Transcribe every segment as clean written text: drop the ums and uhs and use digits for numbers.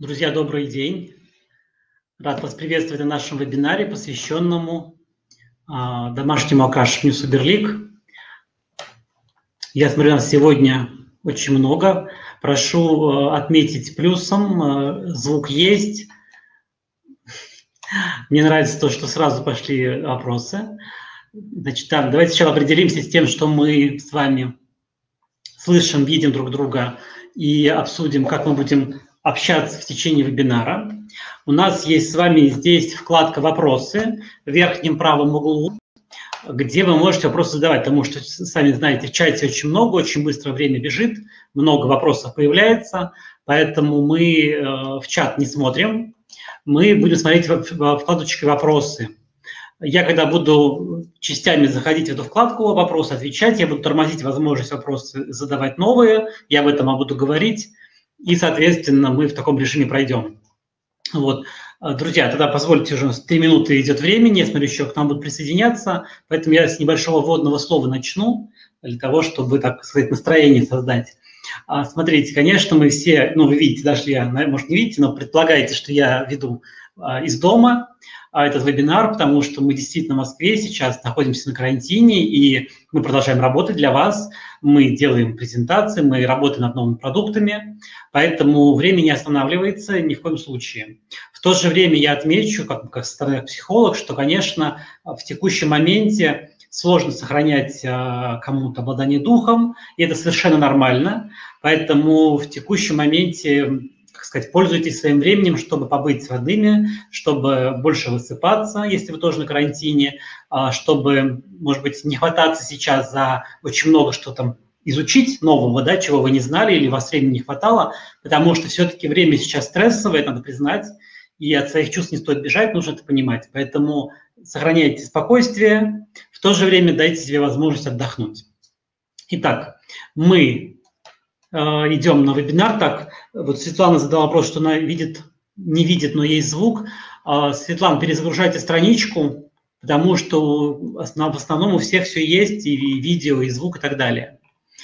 Друзья, добрый день. Рад вас приветствовать на нашем вебинаре, посвященному домашнему окрашиванию Суперлик. Я смотрю, нас сегодня очень много. Прошу отметить плюсом, звук есть. Мне нравится то, что сразу пошли вопросы. Значит, так, давайте сначала определимся с тем, что мы с вами слышим, видим друг друга и обсудим, как мы будем общаться в течение вебинара. У нас есть с вами здесь вкладка «Вопросы» в верхнем правом углу, где вы можете вопросы задавать, потому что, сами знаете, в чате очень много, очень быстро время бежит, много вопросов появляется, поэтому мы в чат не смотрим, мы будем смотреть в вкладочке «Вопросы». Я, когда буду частями заходить в эту вкладку «Вопросы», отвечать, я буду тормозить возможность вопросы задавать новые, я об этом буду говорить, и, соответственно, мы в таком режиме пройдем. Вот. Друзья, тогда позвольте, уже 3 минуты идет времени, я смотрю, еще к нам будут присоединяться, поэтому я с небольшого вводного слова начну, для того, чтобы, так сказать, настроение создать. Смотрите, конечно, мы все, вы видите, даже я, может, не видите, но предполагаете, что я веду из дома этот вебинар, потому что мы действительно в Москве сейчас находимся на карантине, и мы продолжаем работать для вас, мы делаем презентации, мы работаем над новыми продуктами, поэтому время не останавливается ни в коем случае. В то же время я отмечу, как со стороны психолога, что, конечно, в текущем моменте сложно сохранять кому-то обладание духом, и это совершенно нормально, поэтому в текущем моменте, так сказать, пользуйтесь своим временем, чтобы побыть с родными, чтобы больше высыпаться, если вы тоже на карантине, чтобы, может быть, не хвататься сейчас за очень много что там изучить нового, да, чего вы не знали или у вас времени не хватало, потому что все-таки время сейчас стрессовое, надо признать, и от своих чувств не стоит бежать, нужно это понимать. Поэтому сохраняйте спокойствие, в то же время дайте себе возможность отдохнуть. Итак, мы идем на вебинар. Так, вот Светлана задала вопрос, что она не видит, но есть звук. Светлана, перезагружайте страничку, потому что в основном у всех все есть, и видео, и звук, и так далее.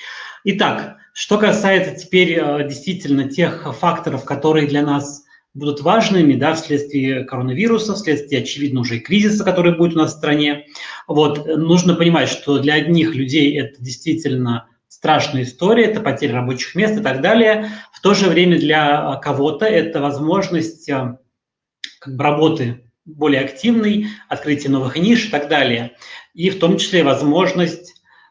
Итак, что касается теперь действительно тех факторов, которые для нас будут важными, да, вследствие коронавируса, вследствие, очевидно, уже и кризиса, который будет у нас в стране. Вот, нужно понимать, что для одних людей это действительно страшная история, это потеря рабочих мест и так далее. В то же время для кого-то это возможность работы более активной, открытия новых ниш и так далее. И в том числе возможность...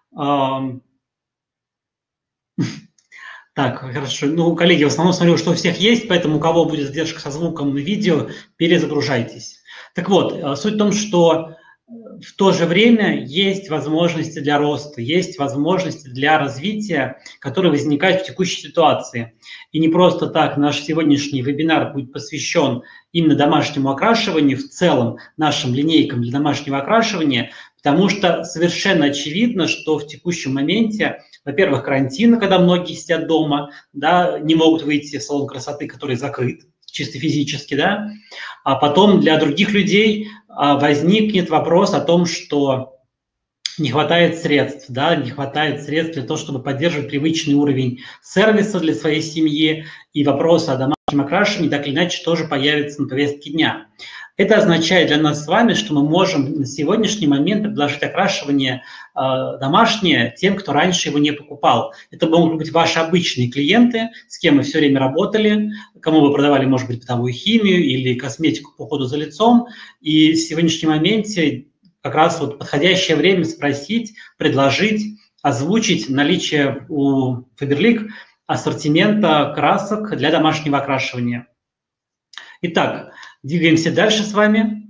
Так, хорошо. Коллеги, в основном смотрю, что у всех есть, поэтому у кого будет задержка со звуком и видео, перезагружайтесь. Так вот, суть в том, что в то же время есть возможности для роста, есть возможности для развития, которые возникают в текущей ситуации. И не просто так наш сегодняшний вебинар будет посвящен именно домашнему окрашиванию, в целом нашим линейкам для домашнего окрашивания, потому что совершенно очевидно, что в текущем моменте, во-первых, карантин, когда многие сидят дома, да, не могут выйти в салон красоты, который закрыт, чисто физически, да, а потом для других людей возникнет вопрос о том, что не хватает средств, да, не хватает средств для того, чтобы поддерживать привычный уровень сервиса для своей семьи, и вопрос о домашнем окрашивании так или иначе тоже появится на повестке дня. Это означает для нас с вами, что мы можем на сегодняшний момент предложить окрашивание домашнее тем, кто раньше его не покупал. Это могут быть ваши обычные клиенты, с кем вы все время работали, кому вы продавали, может быть, бытовую химию или косметику по уходу за лицом. И в сегодняшнем моменте как раз вот подходящее время спросить, предложить, озвучить наличие у Faberlic ассортимента красок для домашнего окрашивания. Итак, двигаемся дальше с вами.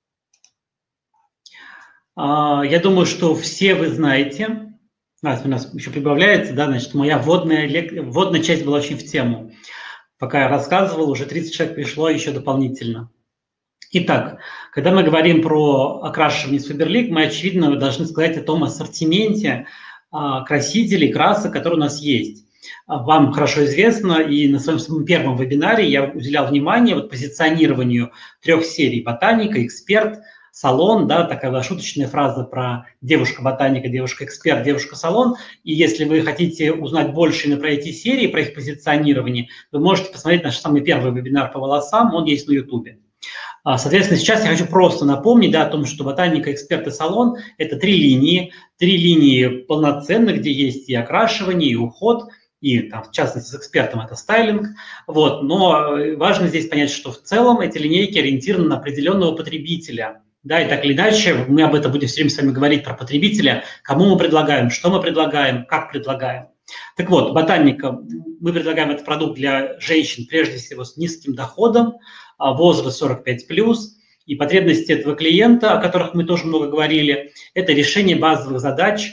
Я думаю, что все вы знаете, у нас еще прибавляется, да, значит, моя вводная часть была очень в тему. Пока я рассказывал, уже 30 человек пришло еще дополнительно. Итак, когда мы говорим про окрашивание с Faberlic, мы, очевидно, должны сказать о том ассортименте красителей, красок, которые у нас есть. Вам хорошо известно, и на своем первом вебинаре я уделял внимание позиционированию 3 серий: «Ботаника», «Эксперт», салон, да, такая шуточная фраза про девушка-ботаника, девушка-эксперт, девушка-салон. И если вы хотите узнать больше именно про эти серии, про их позиционирование, вы можете посмотреть наш самый первый вебинар по волосам, он есть на YouTube. Соответственно, сейчас я хочу просто напомнить, да, о том, что ботаника, эксперт и салон – это три линии полноценных, где есть и окрашивание, и уход, и там, в частности с экспертом это стайлинг. Вот. Но важно здесь понять, что в целом эти линейки ориентированы на определенного потребителя. Да, и так или иначе, мы об этом будем все время с вами говорить про потребителя, кому мы предлагаем, что мы предлагаем, как предлагаем. Так вот, ботаника, мы предлагаем этот продукт для женщин, прежде всего, с низким доходом, возраст 45+, и потребности этого клиента, о которых мы тоже много говорили, это решение базовых задач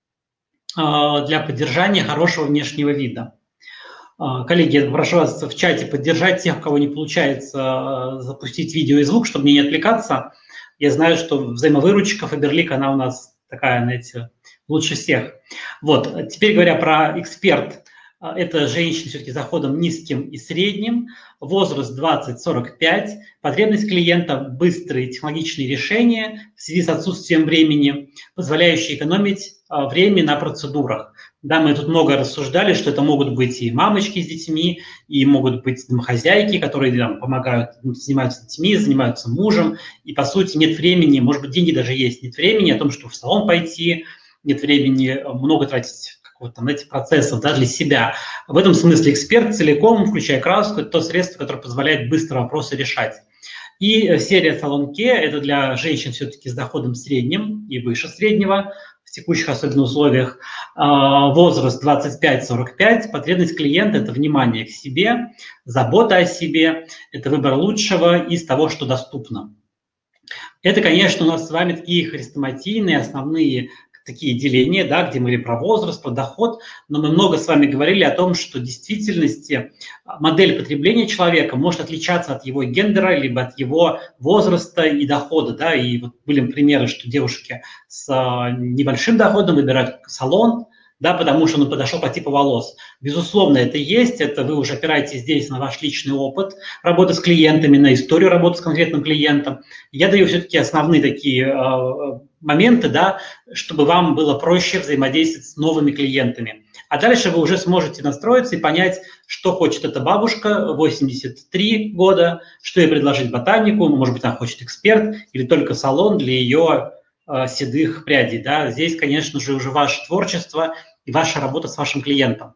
для поддержания хорошего внешнего вида. Коллеги, я прошу вас в чате поддержать тех, у кого не получается запустить видео и звук, чтобы мне не отвлекаться. Я знаю, что взаимовыручка Faberlic, она у нас такая, знаете, лучше всех. Вот, теперь говоря про эксперт, это женщины все-таки с доходом низким и средним, возраст 20-45, потребность клиента – быстрые технологичные решения в связи с отсутствием времени, позволяющие экономить время на процедурах. Да, мы тут много рассуждали, что это могут быть и мамочки с детьми, и могут быть домохозяйки, которые там помогают, занимаются детьми, занимаются мужем, и, по сути, нет времени, может быть, деньги даже есть, нет времени о том, что в салон пойти, нет времени много тратить там, этих процессов, да, для себя. В этом смысле эксперт целиком, включая краску, это то средство, которое позволяет быстро вопросы решать. И серия Salon Kea – это для женщин все-таки с доходом средним и выше среднего, в текущих особенно условиях. Возраст 25-45, потребность клиента – это внимание к себе, забота о себе, это выбор лучшего из того, что доступно. Это, конечно, у нас с вами такие хрестоматийные, основные такие деления, да, где мы говорили про возраст, про доход, но мы много с вами говорили о том, что в действительности модель потребления человека может отличаться от его гендера, либо от его возраста и дохода. Да, и вот были примеры, что девушки с небольшим доходом выбирают салон, да, потому что он подошел по типу волос. Безусловно, это есть, это вы уже опираетесь здесь на ваш личный опыт работы с клиентами, на историю работы с конкретным клиентом. Я даю все-таки основные такие моменты, да, чтобы вам было проще взаимодействовать с новыми клиентами. А дальше вы уже сможете настроиться и понять, что хочет эта бабушка, 83 года, что ей предложить ботанику, может быть, она хочет эксперт или только салон для ее седых прядей. Да. Здесь, конечно же, уже ваше творчество и ваша работа с вашим клиентом.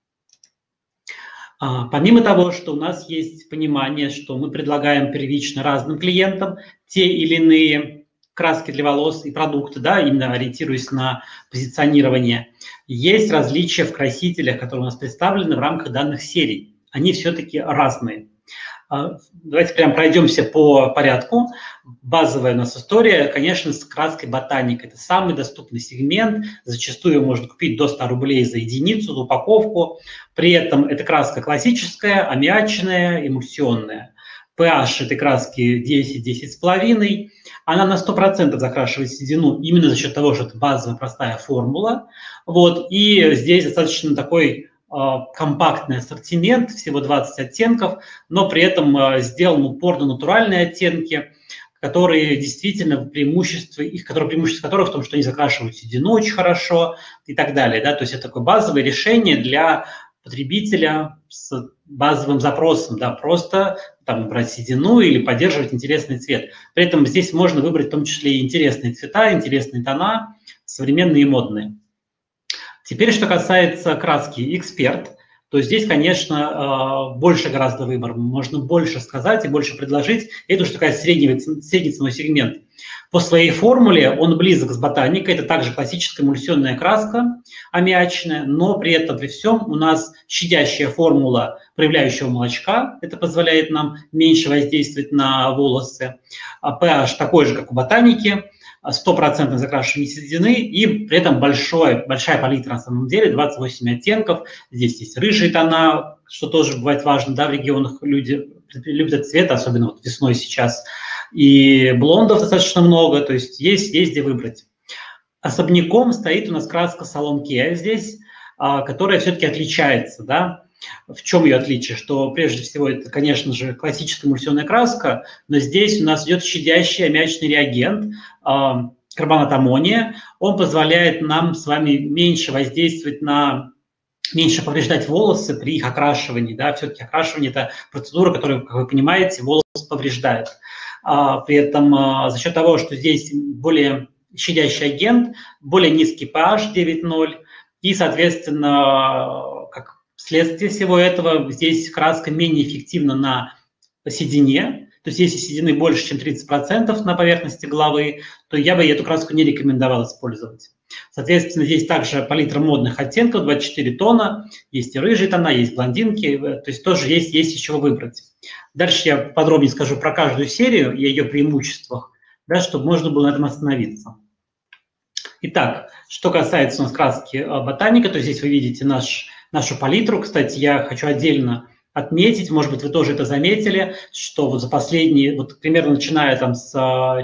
Помимо того, что у нас есть понимание, что мы предлагаем первично разным клиентам те или иные краски для волос и продукты, да, именно ориентируясь на позиционирование, есть различия в красителях, которые у нас представлены в рамках данных серий. Они все-таки разные. Давайте прям пройдемся по порядку. Базовая у нас история, конечно, с краской ботаника. Это самый доступный сегмент. Зачастую ее можно купить до 100 рублей за единицу, за упаковку. При этом это краска классическая, аммиачная, эмульсионная. pH этой краски 10-10,5. Она на 100% закрашивает седину именно за счет того, что это базовая простая формула. Вот. И здесь достаточно такой компактный ассортимент, всего 20 оттенков, но при этом сделан упор на натуральные оттенки, которые действительно преимущество которых в том, что они закрашивают седину очень хорошо и так далее. Да? То есть это такое базовое решение для потребителя с базовым запросом, да, просто там брать седину или поддерживать интересный цвет. При этом здесь можно выбрать в том числе и интересные цвета, интересные тона, современные и модные. Теперь, что касается краски «Эксперт», то здесь, конечно, больше гораздо выбор. Можно больше сказать и больше предложить. Это уже такой средний ценовой сегмент. По своей формуле он близок с ботаникой. Это также классическая эмульсионная краска аммиачная, но при этом, при всем, у нас щадящая формула проявляющего молочка. Это позволяет нам меньше воздействовать на волосы. pH такой же, как у ботаники. 100% закрашивание седины и при этом большая палитра на самом деле, 28 оттенков. Здесь есть рыжие тона, что тоже бывает важно, да, в регионах люди любят этот цвет, особенно вот весной сейчас. И блондов достаточно много, то есть есть где выбрать. Особняком стоит у нас краска Salon Kea здесь, которая все-таки отличается, да. В чем ее отличие? Что прежде всего это, конечно же, классическая эмульсионная краска, но здесь у нас идет щадящий аммиачный реагент, карбонат аммония. Он позволяет нам с вами меньше воздействовать меньше повреждать волосы при их окрашивании. Да? Все-таки окрашивание – это процедура, которая, как вы понимаете, волос повреждает. При этом за счет того, что здесь более щадящий агент, более низкий pH 9,0, и, соответственно, как следствие всего этого, здесь краска менее эффективна на седине. То есть если седины больше, чем 30% на поверхности головы, то я бы эту краску не рекомендовал использовать. Соответственно, здесь также палитра модных оттенков, 24 тона, есть и рыжие тона, есть блондинки, то есть тоже есть из чего выбрать. Дальше я подробнее скажу про каждую серию и ее преимуществах, да, чтобы можно было на этом остановиться. Итак, что касается у нас краски ботаника, то здесь вы видите нашу палитру. Кстати, я хочу отдельно отметить, может быть, вы тоже это заметили, что вот за последние, вот примерно начиная там с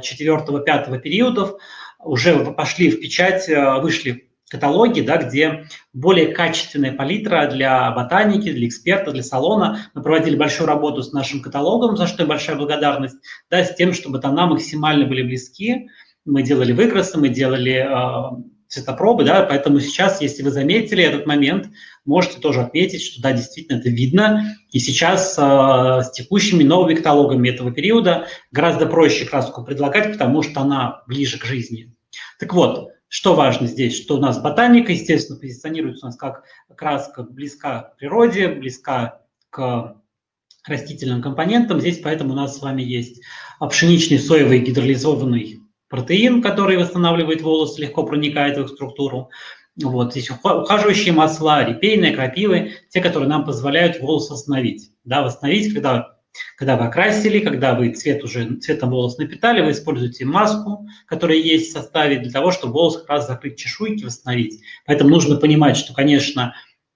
4-5 периодов, уже пошли в печать, вышли каталоги, да, где более качественная палитра для ботаники, для эксперта, для салона. Мы проводили большую работу с нашим каталогом, за что большая благодарность, да, с тем, чтобы тона максимально были близки. Мы делали выкрасы, мы делали цветопробы, да, поэтому сейчас, если вы заметили этот момент, можете тоже отметить, что да, действительно это видно. И сейчас с текущими новыми каталогами этого периода гораздо проще краску предлагать, потому что она ближе к жизни. Так вот, что важно здесь, что у нас ботаника, естественно, позиционируется у нас как краска близка к природе, близка к растительным компонентам. Здесь поэтому у нас с вами есть пшеничный соевый гидролизованный протеин, который восстанавливает волосы, легко проникает в их структуру. Вот. Здесь ухаживающие масла, репейные, крапивы, те, которые нам позволяют волос восстановить. Да, восстановить, когда вы окрасили, когда вы цветом волос напитали, вы используете маску, которая есть в составе, для того, чтобы волос как раз закрыть чешуйки, восстановить. Поэтому нужно понимать, что, конечно,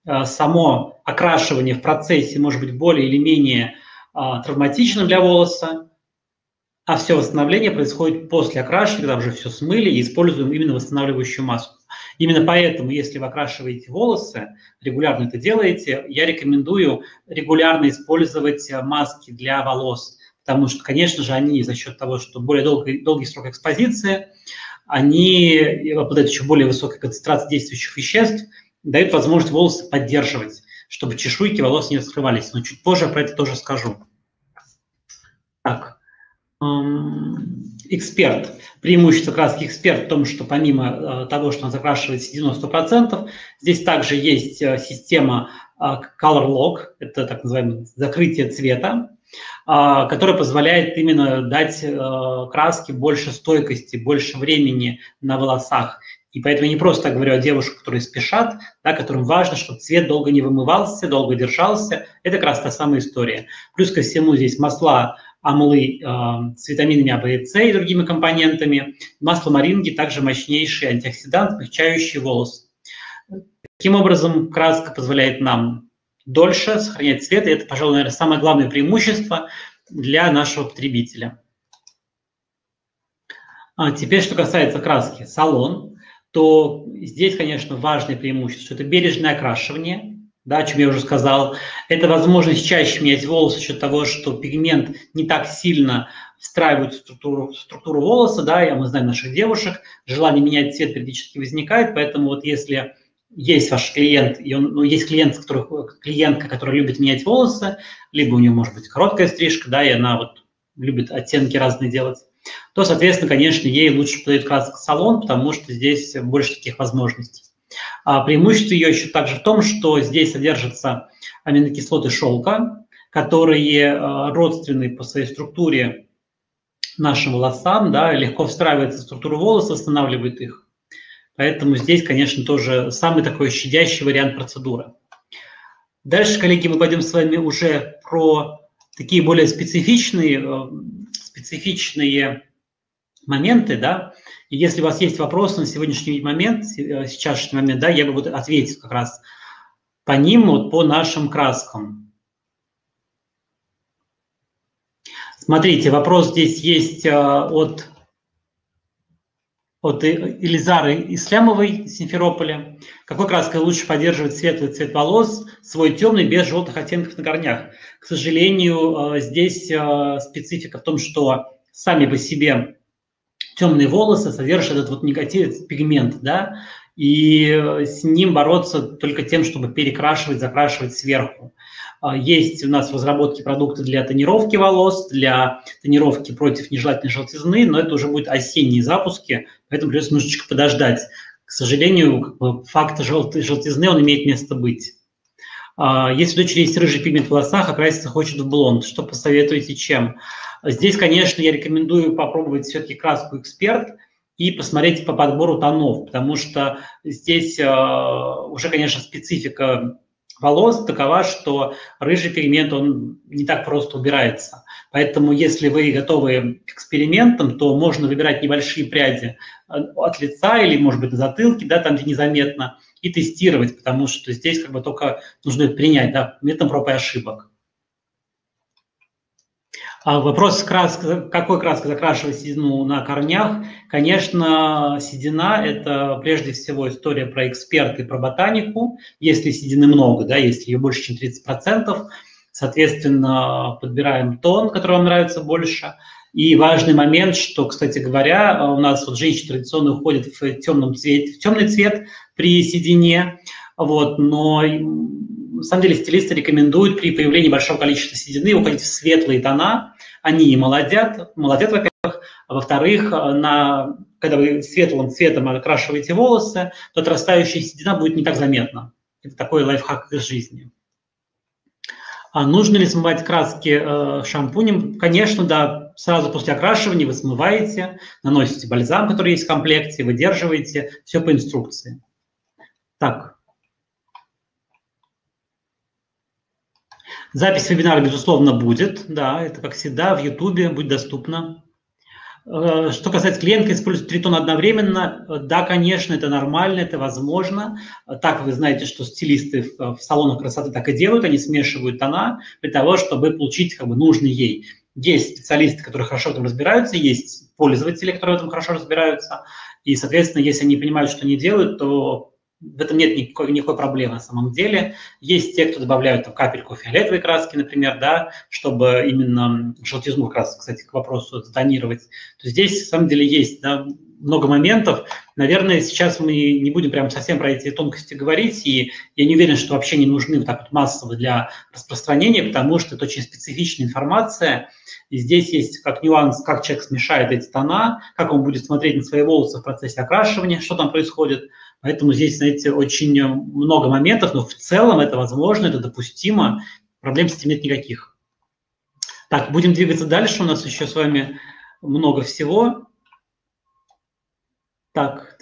само окрашивание в процессе может быть более или менее травматичным для волоса, а все восстановление происходит после окрашивания, когда уже все смыли и используем именно восстанавливающую маску. Именно поэтому, если вы окрашиваете волосы, регулярно это делаете, я рекомендую регулярно использовать маски для волос, потому что, конечно же, они за счет того, что более долгий срок экспозиции, они обладают еще более высокой концентрацией действующих веществ, дают возможность волосы поддерживать, чтобы чешуйки волос не раскрывались. Но чуть позже про это тоже скажу. Так. Эксперт. Преимущество краски эксперт в том, что помимо того, что он закрашивает седину 100%, здесь также есть система Color Lock, это так называемое закрытие цвета, которое позволяет именно дать краске больше стойкости, больше времени на волосах. И поэтому я не просто так говорю о девушках, которые спешат, да, которым важно, чтобы цвет долго не вымывался, долго держался. Это как раз та самая история. Плюс ко всему здесь масла амлы с витаминами А, В и С и другими компонентами. Масло моринги также мощнейший антиоксидант, смягчающий волос. Таким образом, краска позволяет нам дольше сохранять цвет, и это, пожалуй, наверное, самое главное преимущество для нашего потребителя. Теперь, что касается краски салон, то здесь, конечно, важное преимущество, что это бережное окрашивание, да, о чем я уже сказал. Это возможность чаще менять волосы за счет того, что пигмент не так сильно встраивает в структуру волоса, да, и мы знаем наших девушек, желание менять цвет периодически возникает, поэтому вот если есть ваш клиент, и есть клиентка, которая любит менять волосы, либо у нее может быть короткая стрижка, да, и она вот любит оттенки разные делать, то, соответственно, конечно, ей лучше подойдет краска салон, потому что здесь больше таких возможностей. Преимущество ее еще также в том, что здесь содержатся аминокислоты шелка, которые родственны по своей структуре нашим волосам, да, легко встраиваются в структуру волоса, восстанавливают их. Поэтому здесь, конечно, тоже самый такой щадящий вариант процедуры. Дальше, коллеги, мы пойдем с вами уже про такие более специфичные моменты, да. И если у вас есть вопросы на сегодняшний момент, да, я бы ответил как раз по ним, вот по нашим краскам. Смотрите, вопрос здесь есть от от Илизары Ислямовой из Симферополя. Какой краской лучше поддерживать светлый цвет волос, свой темный, без желтых оттенков на корнях? К сожалению, здесь специфика в том, что сами по себе темные волосы содержат этот вот негативный пигмент, да, и с ним бороться только тем, чтобы перекрашивать, закрашивать сверху. Есть у нас в разработке продукты для тонировки волос, для тонировки против нежелательной желтизны, но это уже будут осенние запуски, поэтому придется немножечко подождать. К сожалению, факт желтизны, он имеет место быть. Если у дочери есть рыжий пигмент в волосах, окраситься хочет в блонд, что посоветуете, чем? Здесь, конечно, я рекомендую попробовать все-таки краску «Эксперт» и посмотреть по подбору тонов, потому что здесь уже, конечно, специфика волос такова, что рыжий пигмент, он не так просто убирается. Поэтому, если вы готовы к экспериментам, то можно выбирать небольшие пряди от лица или, может быть, на затылке, да, там, где незаметно, и тестировать, потому что здесь как бы только нужно это принять, да, методом проб и ошибок. Вопрос, какой краской закрашивать седину на корнях? Конечно, седина – это прежде всего история про «Эксперт» и про ботанику. Если седины много, да, если ее больше, чем 30%, соответственно, подбираем тон, который вам нравится больше. И важный момент, что, кстати говоря, у нас вот женщины традиционно уходят в темный цвет при седине, вот, но на самом деле стилисты рекомендуют при появлении большого количества седины уходить в светлые тона. Они и молодят, во-первых, а во-вторых, когда вы светлым цветом окрашиваете волосы, то отрастающая седина будет не так заметна. Это такой лайфхак из жизни. А нужно ли смывать краски шампунем? Конечно, да. Сразу после окрашивания вы смываете, наносите бальзам, который есть в комплекте, выдерживаете. Все по инструкции. Так. Запись вебинара, безусловно, будет. Да, это, как всегда, в Ютубе будет доступно. Что касается клиентки, использовать 3 тона одновременно, да, конечно, это нормально, это возможно. Так вы знаете, что стилисты в салонах красоты так и делают, они смешивают тона для того, чтобы получить как бы нужный ей. Есть специалисты, которые хорошо в этом разбираются, есть пользователи, которые в этом хорошо разбираются, и, соответственно, если они понимают, что они делают, то в этом нет никакой проблемы на самом деле. Есть те, кто добавляют там капельку фиолетовой краски, например, да, чтобы именно желтизну как раз, кстати, к вопросу затонировать. То здесь, на самом деле, есть, да, много моментов. Наверное, сейчас мы не будем прям совсем про эти тонкости говорить, и я не уверен, что вообще не нужны вот так вот массово для распространения, потому что это очень специфичная информация, и здесь есть как нюанс, как человек смешает эти тона, как он будет смотреть на свои волосы в процессе окрашивания, что там происходит. Поэтому здесь, знаете, очень много моментов, но в целом это возможно, это допустимо, проблем с этим нет никаких. Так, будем двигаться дальше, у нас еще с вами много всего. Так,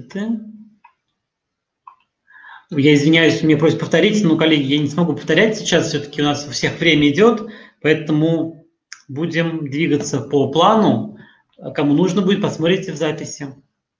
я извиняюсь, мне просят повторить, но, коллеги, я не смогу повторять сейчас, все-таки у нас у всех время идет, поэтому будем двигаться по плану. Кому нужно будет, посмотрите в записи.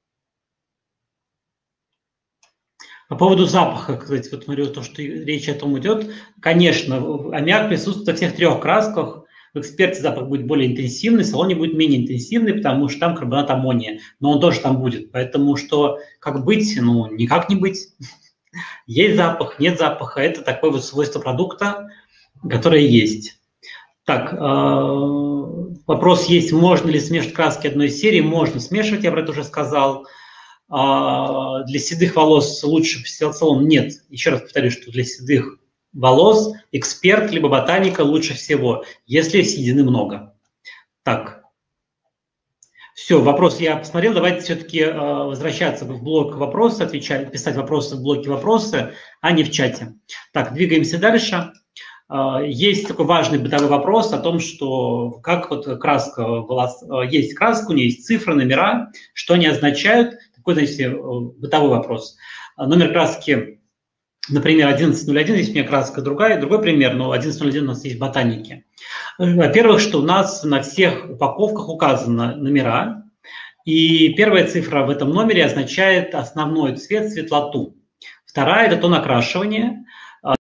По поводу запаха, кстати, вот смотрю, то, что речь о том идет. Конечно, аммиак присутствует во всех 3 красках. В «Эксперте» запах будет более интенсивный, в салоне будет менее интенсивный, потому что там карбонат аммония. Но он тоже там будет. Поэтому что, как быть? Ну, никак не быть. Есть запах, нет запаха. Это такое вот свойство продукта, которое есть. Так, вопрос есть, можно ли смешивать краски одной серии? Можно смешивать, я про это уже сказал. Для седых волос лучше салон? Нет. Еще раз повторю, что для седых волос «Эксперт» либо «Ботаника» лучше всего, если седины много. Так. Все, вопрос я посмотрел. Давайте все-таки возвращаться в блок «Вопросы», отвечать, писать вопросы в блоке «Вопросы», а не в чате. Так, двигаемся дальше. Есть такой важный бытовой вопрос о том, что как вот краска волос, есть краска, у нее есть цифры, номера, что они означают. Такой, знаете, бытовой вопрос. Номер краски, например, 1101, здесь у меня краска другой пример, но 1101 у нас есть в ботанике. Во-первых, что у нас на всех упаковках указаны номера, и первая цифра в этом номере означает основной цвет, светлоту. Вторая – это тон окрашивания.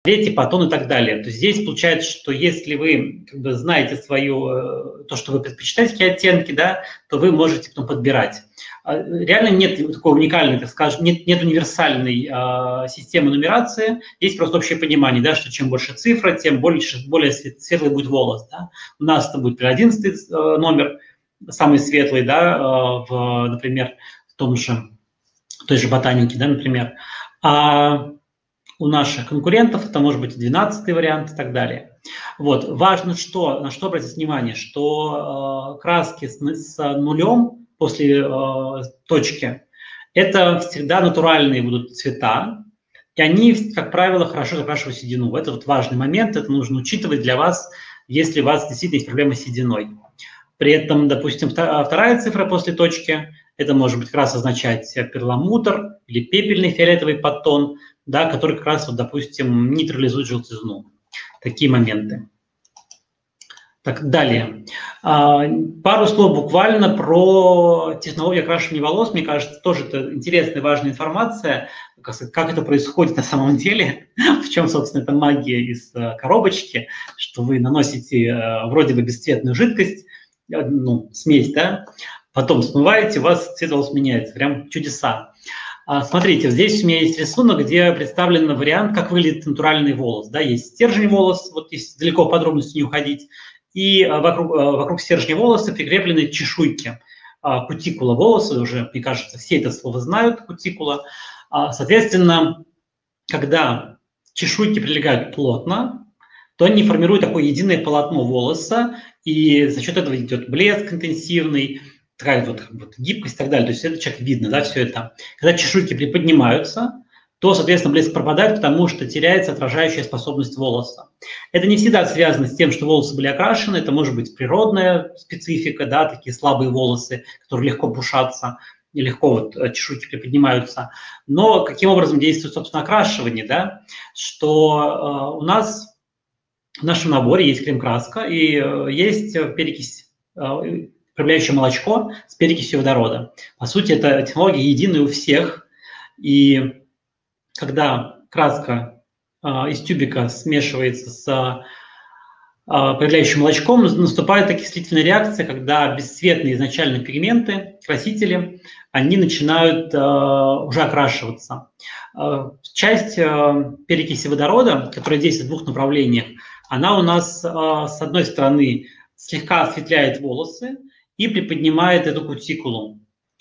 по тон и так далее. То есть здесь получается, что если вы как бы знаете то, что вы предпочитаете, какие оттенки, да, то вы можете потом подбирать. Реально нет такой уникальной, так скажем, нет универсальной системы нумерации, есть просто общее понимание, да, что чем больше цифра, тем более светлый будет волос. Да. У нас это будет 11 номер, самый светлый, да, например, в той же ботанике, да, например. А у наших конкурентов это может быть 12-й вариант и так далее. Вот. Важно, на что обратить внимание, что краски с нулем после точки – это всегда натуральные будут цвета, и они, как правило, хорошо закрашивают седину. Это вот важный момент, это нужно учитывать для вас, если у вас действительно есть проблема с сединой. При этом, допустим, вторая цифра после точки – это может быть как раз означать перламутр или пепельный фиолетовый подтон, да, который как раз, вот, допустим, нейтрализует желтизну. Такие моменты. Так, далее. Пару слов буквально про технологию окрашивания волос. Мне кажется, тоже это интересная, важная информация, как это происходит на самом деле, в чем, собственно, эта магия из коробочки, что вы наносите вроде бы бесцветную жидкость, смесь, да, потом смываете, у вас цвет волос меняется. Прям чудеса. Смотрите, здесь у меня есть рисунок, где представлен вариант, как выглядит натуральный волос. Да, есть стержень волос, вот если далеко в подробности не уходить, и вокруг стержня волоса прикреплены чешуйки. Кутикула волоса, уже, мне кажется, все это слово знают, кутикула. Соответственно, когда чешуйки прилегают плотно, то они формируют такое единое полотно волоса, и за счет этого идет блеск интенсивный, такая вот гибкость и так далее. То есть это человек видно, да, все это. Когда чешуйки приподнимаются, то, соответственно, блеск пропадает, потому что теряется отражающая способность волоса. Это не всегда связано с тем, что волосы были окрашены, это может быть природная специфика, да, такие слабые волосы, которые легко пушатся, и легко вот чешуйки приподнимаются. Но каким образом действует, собственно, окрашивание, да, что у нас в нашем наборе есть крем-краска и есть перекись, управляющее молочко с перекисью водорода. По сути, эта технология единая у всех, и когда краска из тюбика смешивается с появляющим молочком, наступает окислительная реакция, когда бесцветные изначально пигменты, красители, они начинают уже окрашиваться. Часть перекиси водорода, которая действует в двух направлениях, она у нас, с одной стороны, слегка осветляет волосы и приподнимает эту кутикулу.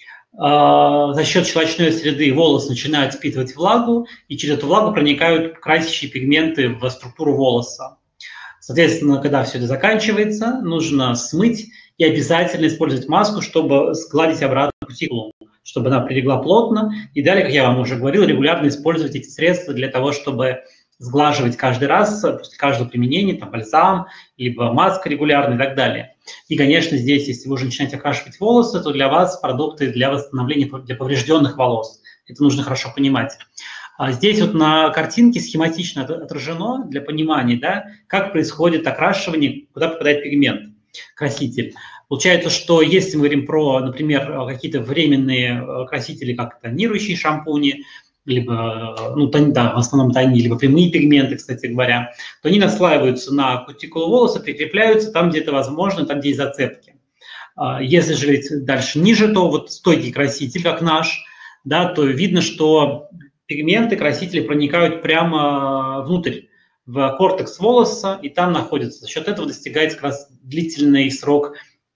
За счет щелочной среды волос начинает впитывать влагу, и через эту влагу проникают красящие пигменты в структуру волоса. Соответственно, когда все это заканчивается, нужно смыть и обязательно использовать маску, чтобы сгладить обратно кутикулу, чтобы она прилегла плотно. И далее, как я вам уже говорил, регулярно использовать эти средства для того, чтобы сглаживать каждый раз, после каждого применения, там, бальзам, либо маска регулярно и так далее. И, конечно, здесь, если вы уже начинаете окрашивать волосы, то для вас продукты для восстановления для поврежденных волос. Это нужно хорошо понимать. Здесь вот на картинке схематично отражено для понимания, да, как происходит окрашивание, куда попадает пигмент, краситель. Получается, что если мы говорим про, например, какие-то временные красители, как тонирующие шампуни, либо, в основном тони, либо прямые пигменты, кстати говоря, то они наслаиваются на кутикулу волоса, прикрепляются там, где это возможно, там, где есть зацепки. Если же дальше ниже, то вот стойкий краситель, как наш, да, то видно, что пигменты, красители проникают прямо внутрь, в кортекс волоса, и там находятся. За счет этого достигается как раз длительный срок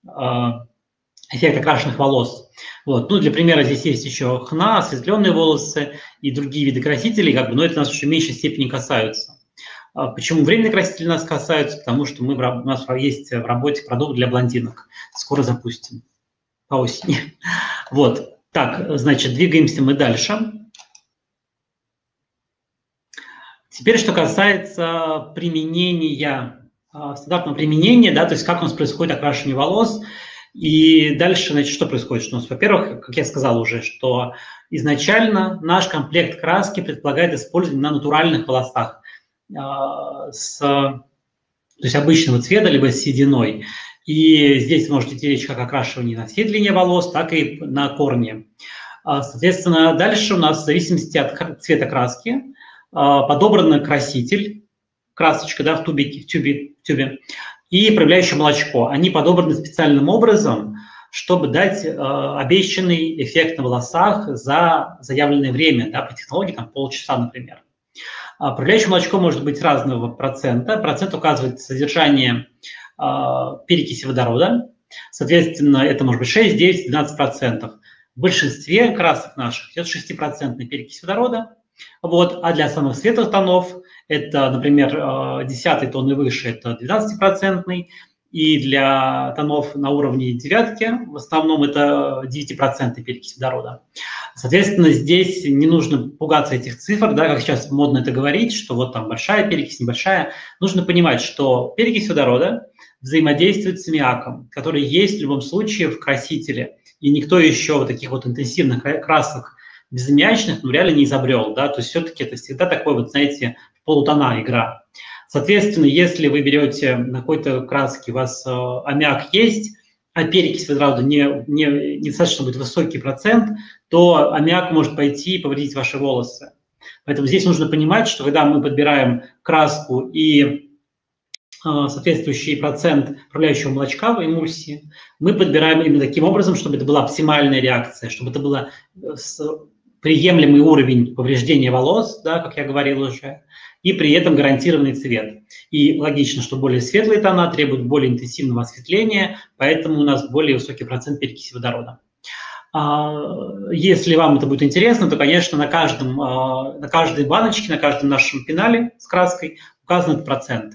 эффект окрашенных волос. Вот. Для примера здесь есть еще хна, осветленные волосы и другие виды красителей, но это нас еще в меньшей степени касаются. Почему временные красители нас касаются? Потому что у нас есть в работе продукт для блондинок. Скоро запустим по осени. Вот. Так, значит, двигаемся мы дальше. Теперь, что касается применения, стандартного применения, да, то есть как у нас происходит окрашивание волос. И дальше, значит, что происходит? Что у нас, во-первых, как я сказал уже, что изначально наш комплект краски предполагает использование на натуральных волосах, то есть обычного цвета, либо с сединой. И здесь можете идти речь как о окрашивании на всей длине волос, так и на корне. Соответственно, дальше у нас в зависимости от цвета краски подобран краситель, красочка, да, в тюбе, и проявляющее молочко. Они подобраны специальным образом, чтобы дать обещанный эффект на волосах за заявленное время, да, по технологии там, полчаса, например. Проявляющее молочко может быть разного процента. Процент указывает содержание перекиси водорода. Соответственно, это может быть 6, 9, 12%. В большинстве красок наших идет 6% перекись водорода. Вот. А для самых светлых тонов, это, например, 10 тон и выше, это 12%. И для тонов на уровне девятки, в основном это 9% перекись водорода. Соответственно, здесь не нужно пугаться этих цифр, да, как сейчас модно это говорить, что вот там большая перекись, небольшая. Нужно понимать, что перекись водорода взаимодействует с аммиаком, который есть в любом случае в красителе. И никто еще вот таких вот интенсивных красок безаммиачных реально не изобрел. Да? То есть все-таки это всегда такой вот, знаете, полутона игра. Соответственно, если вы берете на какой-то краске, у вас аммиак есть, а перекись водорода недостаточно будет высокий процент, то аммиак может пойти и повредить ваши волосы. Поэтому здесь нужно понимать, что когда мы подбираем краску и соответствующий процент проявляющего молочка в эмульсии, мы подбираем именно таким образом, чтобы это была оптимальная реакция, чтобы это был приемлемый уровень повреждения волос, да, как я говорил уже, и при этом гарантированный цвет. И логично, что более светлые тона требуют более интенсивного осветления, поэтому у нас более высокий процент перекиси водорода. Если вам это будет интересно, то, конечно, на каждой баночке, на каждом нашем пенале с краской указан этот процент.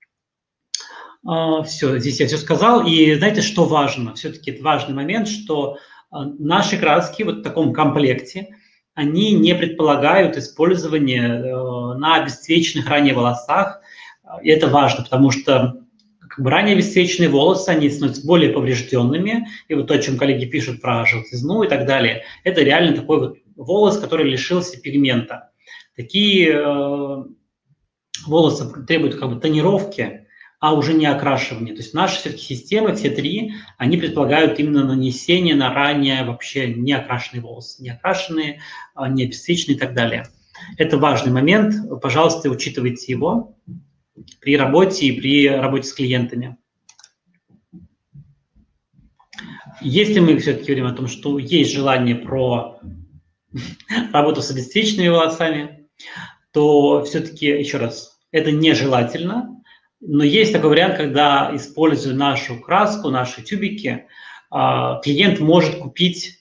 Все, здесь я все сказал. И знаете, что важно? Все-таки это важный момент, что наши краски вот в таком комплекте, они не предполагают использование на обесцвеченных ранее волосах. И это важно, потому что ранее обесцвеченные волосы, они становятся более поврежденными. И вот то, о чем коллеги пишут про желтизну и так далее, это реально такой вот волос, который лишился пигмента. Такие волосы требуют как бы тонировки, а уже не окрашивания. То есть наши все-таки системы, все три, они предполагают именно нанесение на ранее вообще не окрашенные волосы, не окрашенные, не обесцвеченные и так далее. Это важный момент, пожалуйста, учитывайте его при работе и при работе с клиентами. Если мы все-таки говорим о том, что есть желание про работу с обесцвеченными волосами, то все-таки, еще раз, это нежелательно. Но есть такой вариант, когда, используя нашу краску, наши тюбики, клиент может купить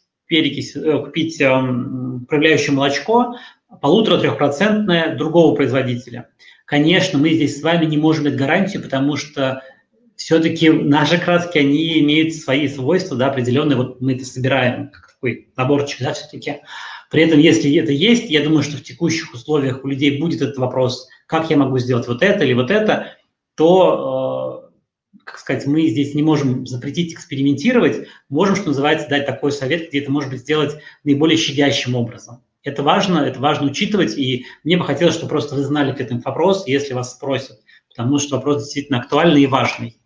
проявляющее молочко 1,5–3% другого производителя. Конечно, мы здесь с вами не можем дать гарантию, потому что все-таки наши краски, они имеют свои свойства, да, определенные. Вот мы это собираем, как такой наборчик, да, все-таки. При этом, если это есть, я думаю, что в текущих условиях у людей будет этот вопрос, как я могу сделать вот это или вот это, то, как сказать, мы здесь не можем запретить экспериментировать, можем, что называется, дать такой совет, где это может быть сделать наиболее щадящим образом. Это важно учитывать, и мне бы хотелось, чтобы просто вы знали к этому вопрос, если вас спросят, потому что вопрос действительно актуальный и важный.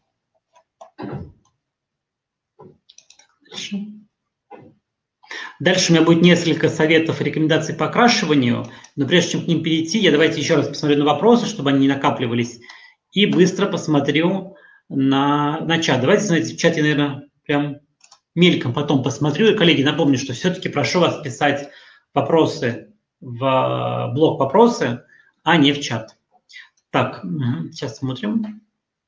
Дальше у меня будет несколько советов и рекомендаций по окрашиванию, но прежде чем к ним перейти, давайте еще раз посмотрю на вопросы, чтобы они не накапливались, и быстро посмотрю на чат. Давайте, знаете, в чате, наверное, прям мельком потом посмотрю. И, коллеги, напомню, что все-таки прошу вас писать вопросы в блок «Вопросы», а не в чат. Так, сейчас смотрим.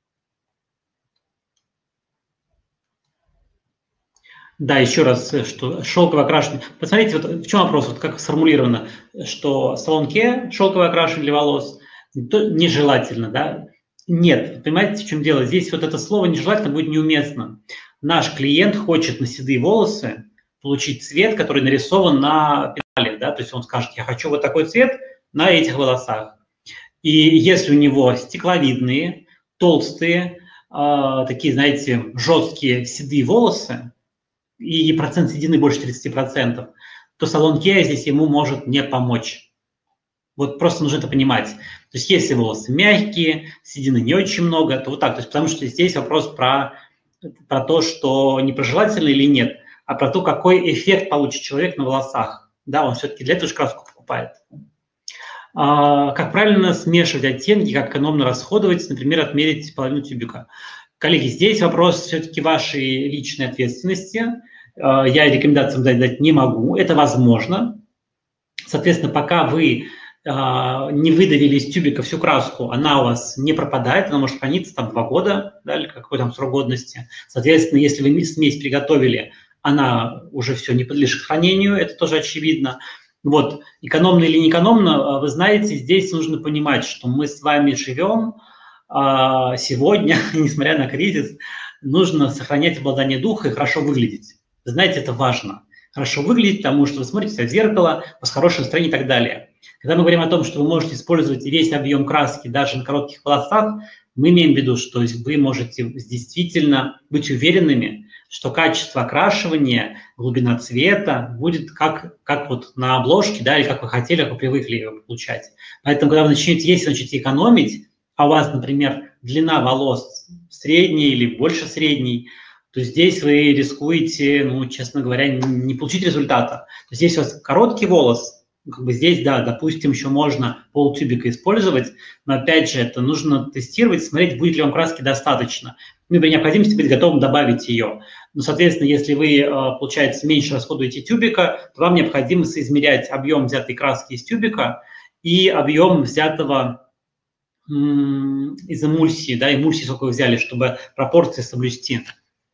Да, еще раз, что шелковое окрашивание. Посмотрите, вот в чем вопрос, вот как сформулировано, что салон Ке шелковое окрашивание для волос нежелательно, да? Нет, понимаете, в чем дело? Здесь вот это слово нежелательно будет неуместно. Наш клиент хочет на седые волосы получить цвет, который нарисован на пенале, да? То есть он скажет, я хочу вот такой цвет на этих волосах. И если у него стекловидные, толстые, такие, знаете, жесткие седые волосы, и процент седины больше 30%, то салон Ке здесь ему может не помочь. Вот просто нужно это понимать. То есть если волосы мягкие, седины не очень много, то вот так. То есть потому что здесь вопрос про то, что не про желательно или нет, а про то, какой эффект получит человек на волосах. Да, он все-таки для этого же краску покупает. Как правильно смешивать оттенки, как экономно расходовать, например, отмерить половину тюбика. Коллеги, здесь вопрос все-таки вашей личной ответственности. Я рекомендациям дать не могу, это возможно. Соответственно, пока вы не выдавили из тюбика всю краску, она у вас не пропадает, она может храниться там 2 года, да, или какой там срок годности. Соответственно, если вы смесь приготовили, она уже все не подлежит хранению, это тоже очевидно. Вот, экономно или не экономно, вы знаете, здесь нужно понимать, что мы с вами живем сегодня, несмотря на кризис, нужно сохранять обладание духа и хорошо выглядеть. Вы знаете, это важно. Хорошо выглядеть, потому что вы смотрите в зеркало, у вас хорошее настроение и так далее. Когда мы говорим о том, что вы можете использовать весь объем краски даже на коротких волосах, мы имеем в виду, что вы можете действительно быть уверенными, что качество окрашивания, глубина цвета будет как вот на обложке, да, или как вы хотели, как вы привыкли его получать. Поэтому, когда вы начнете, если начнете экономить, а у вас, например, длина волос средняя или больше средней, то здесь вы рискуете, ну, честно говоря, не получить результата. То есть здесь у вас короткий волос, как бы здесь, да, допустим, еще можно полтюбика использовать, но опять же, это нужно тестировать, смотреть, будет ли вам краски достаточно. Ну и при необходимости быть готовым добавить ее. Ну, соответственно, если вы, получается, меньше расходуете тюбика, то вам необходимо соизмерять объем взятой краски из тюбика и объем взятого из эмульсии, да, эмульсии сколько вы взяли, чтобы пропорции соблюсти.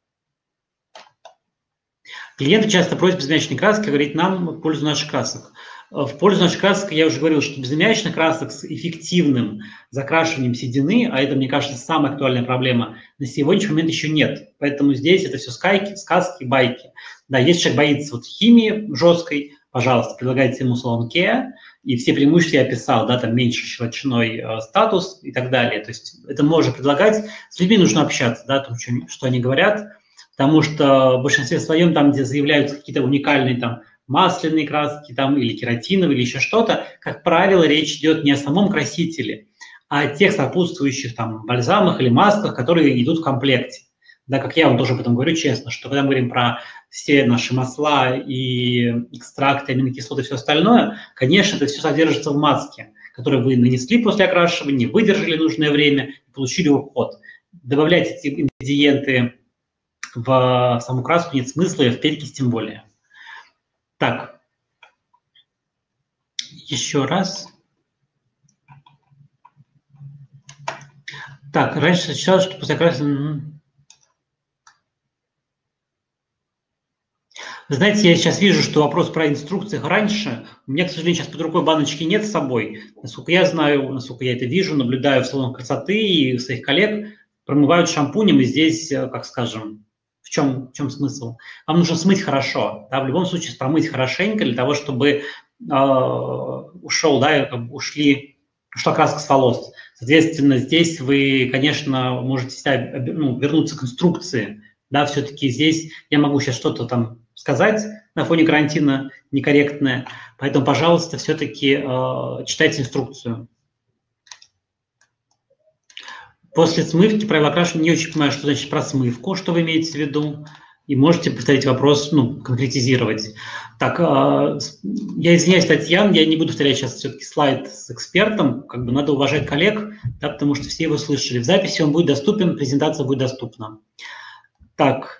Клиенты часто просят безаммиачной краски, говорит нам в пользу наших красок. В пользу наших красок я уже говорил, что безаммиачных красок с эффективным закрашиванием седины, а это, мне кажется, самая актуальная проблема, на сегодняшний момент еще нет. Поэтому здесь это все сказки, байки. Да, если человек боится вот химии жесткой, пожалуйста, предлагайте ему салон Кеа, и все преимущества я описал, да, там меньше щелочной статус и так далее. То есть это можно предлагать. С людьми нужно общаться, да, о том, что они говорят, потому что в большинстве своем, там, где заявляются какие-то уникальные там масляные краски там, или кератиновые, или еще что-то, как правило, речь идет не о самом красителе, а о тех сопутствующих там бальзамах или масках, которые идут в комплекте. Да, как я вам тоже об этом говорю честно, что когда мы говорим про все наши масла и экстракты, аминокислоты и все остальное, конечно, это все содержится в маске, которую вы нанесли после окрашивания, выдержали нужное время и получили уход. Добавлять эти ингредиенты в саму краску нет смысла, и в перекись тем более. Так, еще раз. Так, раньше считалось, что после окрашивания... Вы знаете, я сейчас вижу, что вопрос про инструкциях раньше. У меня, к сожалению, сейчас под рукой баночки нет с собой. Насколько я знаю, насколько я это вижу, наблюдаю в салонах красоты и своих коллег, промывают шампунем, и здесь, как скажем, в чем смысл? Вам нужно смыть хорошо, да, в любом случае промыть хорошенько для того, чтобы ушла краска с волос. Соответственно, здесь вы, конечно, можете вернуться к инструкции. Да, все-таки здесь я могу сейчас что-то там сказать на фоне карантина некорректное, поэтому, пожалуйста, все-таки читайте инструкцию. После смывки, правила окрашивания, не очень понимаю, что значит про смывку, что вы имеете в виду, и можете повторить вопрос, конкретизировать. Так, я извиняюсь, Татьяна, я не буду повторять сейчас все-таки слайд с экспертом, как бы надо уважать коллег, да, потому что все его слышали. В записи он будет доступен, презентация будет доступна. Так.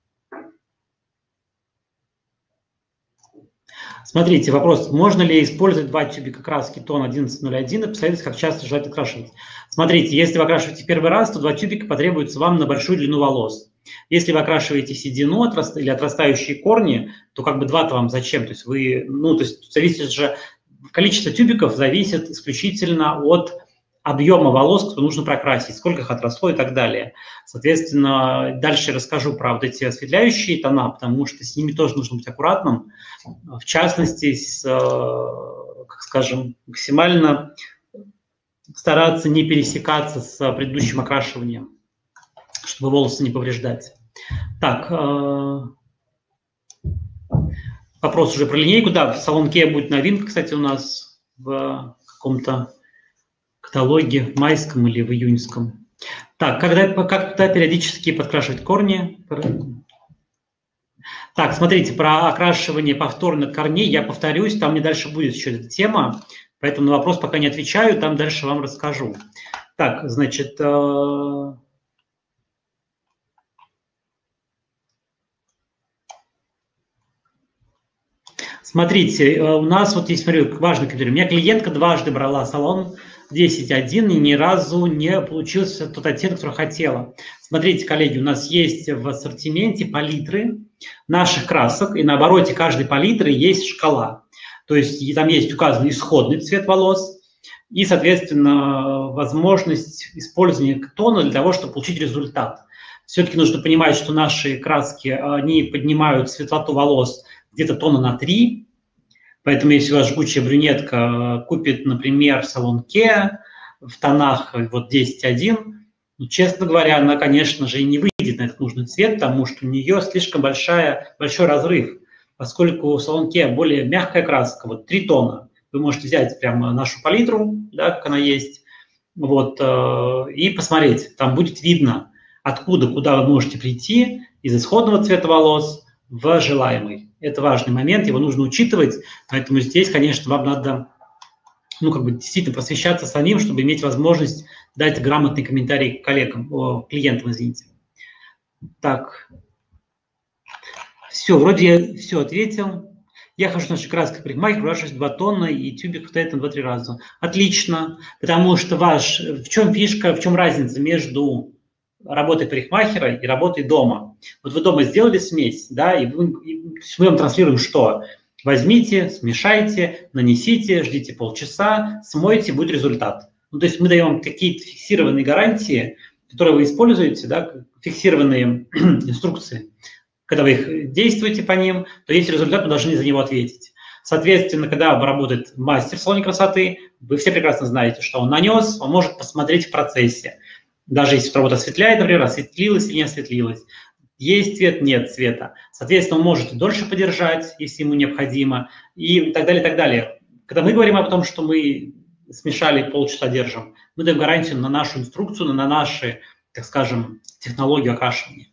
Смотрите, вопрос. Можно ли использовать 2 тюбика краски тон 1101 и посмотреть, как часто желательно окрашивать? Смотрите, если вы окрашиваете первый раз, то 2 тюбика потребуется вам на большую длину волос. Если вы окрашиваете седину или отрастающие корни, то как бы 2-то вам зачем? То есть зависит же, количество тюбиков зависит исключительно от объема волос, которые нужно прокрасить, сколько их отросло и так далее. Соответственно, дальше я расскажу про вот эти осветляющие тона, потому что с ними тоже нужно быть аккуратным. В частности, максимально стараться не пересекаться с предыдущим окрашиванием, чтобы волосы не повреждать. Так, вопрос уже про линейку. Да, в салон Кеа будет новинка, кстати, у нас в каком-то каталоге, в майском или в июньском. Так, когда периодически подкрашивать корни? Так, смотрите, про окрашивание повторно корней я повторюсь, там мне дальше будет еще эта тема, Поэтому на вопрос пока не отвечаю, там дальше вам расскажу. Так, значит, смотрите, у нас вот есть, смотрю, важный критерий. У меня клиентка дважды брала салон 10.1 и ни разу не получился тот оттенок, который хотела. Смотрите, коллеги, у нас есть в ассортименте палитры наших красок, и на обороте каждой палитры есть шкала. То есть там есть указан исходный цвет волос и, соответственно, возможность использования тона для того, чтобы получить результат. Все-таки нужно понимать, что наши краски, они поднимают светлоту волос где-то тона на 3. Поэтому если у вас жгучая брюнетка купит, например, салон Кеа в тонах вот 10.1, ну, честно говоря, она, конечно же, и не выйдет на этот нужный цвет, потому что у нее слишком большой разрыв. Поскольку салон Кеа более мягкая краска, вот 3 тона, вы можете взять прямо нашу палитру, да, как она есть, вот, и посмотреть. Там будет видно, откуда, куда вы можете прийти из исходного цвета волос в желаемый. Это важный момент, его нужно учитывать, поэтому здесь, конечно, вам надо, ну, как бы действительно просвещаться самим, чтобы иметь возможность дать грамотный комментарий коллегам, клиентам, извините. Так, все, вроде я все ответил. Я хожу в нашу краску парикмахер, крашусь 2 тонна, и тюбик повторяет на 2-3 раза. Отлично, потому что в чем фишка, в чем разница между работой парикмахера и работой дома? Вот вы дома сделали смесь, да, и мы вам транслируем что? Возьмите, смешайте, нанесите, ждите полчаса, смойте, будет результат. Ну, то есть мы даем какие-то фиксированные гарантии, которые вы используете, да, фиксированные инструкции. Когда вы их действуете по ним, то есть результат, вы должны за него ответить. Соответственно, когда работает мастер в салоне красоты, вы все прекрасно знаете, что он нанес, он может посмотреть в процессе. Даже если работа осветляет, например, осветлилась или не осветлилась. Есть цвет, нет цвета. Соответственно, он может дольше подержать, если ему необходимо, и так далее, и так далее. Когда мы говорим о том, что мы смешали, полчаса держим, мы даем гарантию на нашу инструкцию, на наши, так скажем, технологию окрашивания.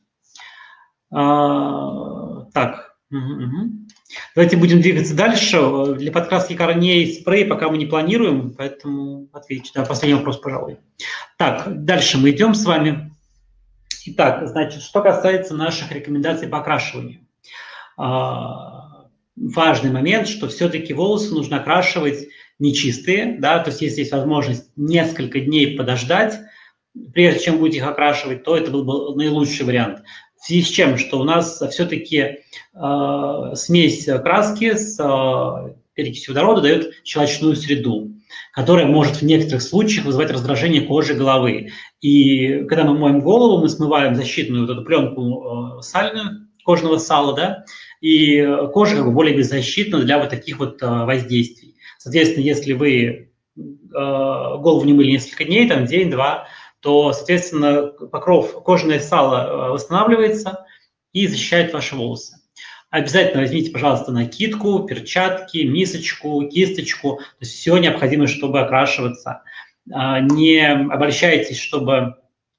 Так, давайте будем двигаться дальше. Для подкраски корней спрей пока мы не планируем, поэтому отвечу на последний вопрос, пожалуй. Так, дальше мы идем с вами. Итак, значит, что касается наших рекомендаций по окрашиванию. Важный момент, что все-таки волосы нужно окрашивать нечистые, да, то есть если есть возможность несколько дней подождать, прежде чем будете их окрашивать, то это был бы наилучший вариант. В связи с чем? Что у нас все-таки смесь краски с перекисью водорода дает щелочную среду, которая может в некоторых случаях вызывать раздражение кожи головы. И когда мы моем голову, мы смываем защитную вот эту пленку сальную, кожного сала, да, и кожа как бы более беззащитна для вот таких вот воздействий. Соответственно, если вы голову не мыли несколько дней, там день-два, то, соответственно, покров, кожаное сало восстанавливается и защищает ваши волосы. Обязательно возьмите, пожалуйста, накидку, перчатки, мисочку, кисточку. То есть все необходимое, чтобы окрашиваться. Не обольщайтесь, чтобы...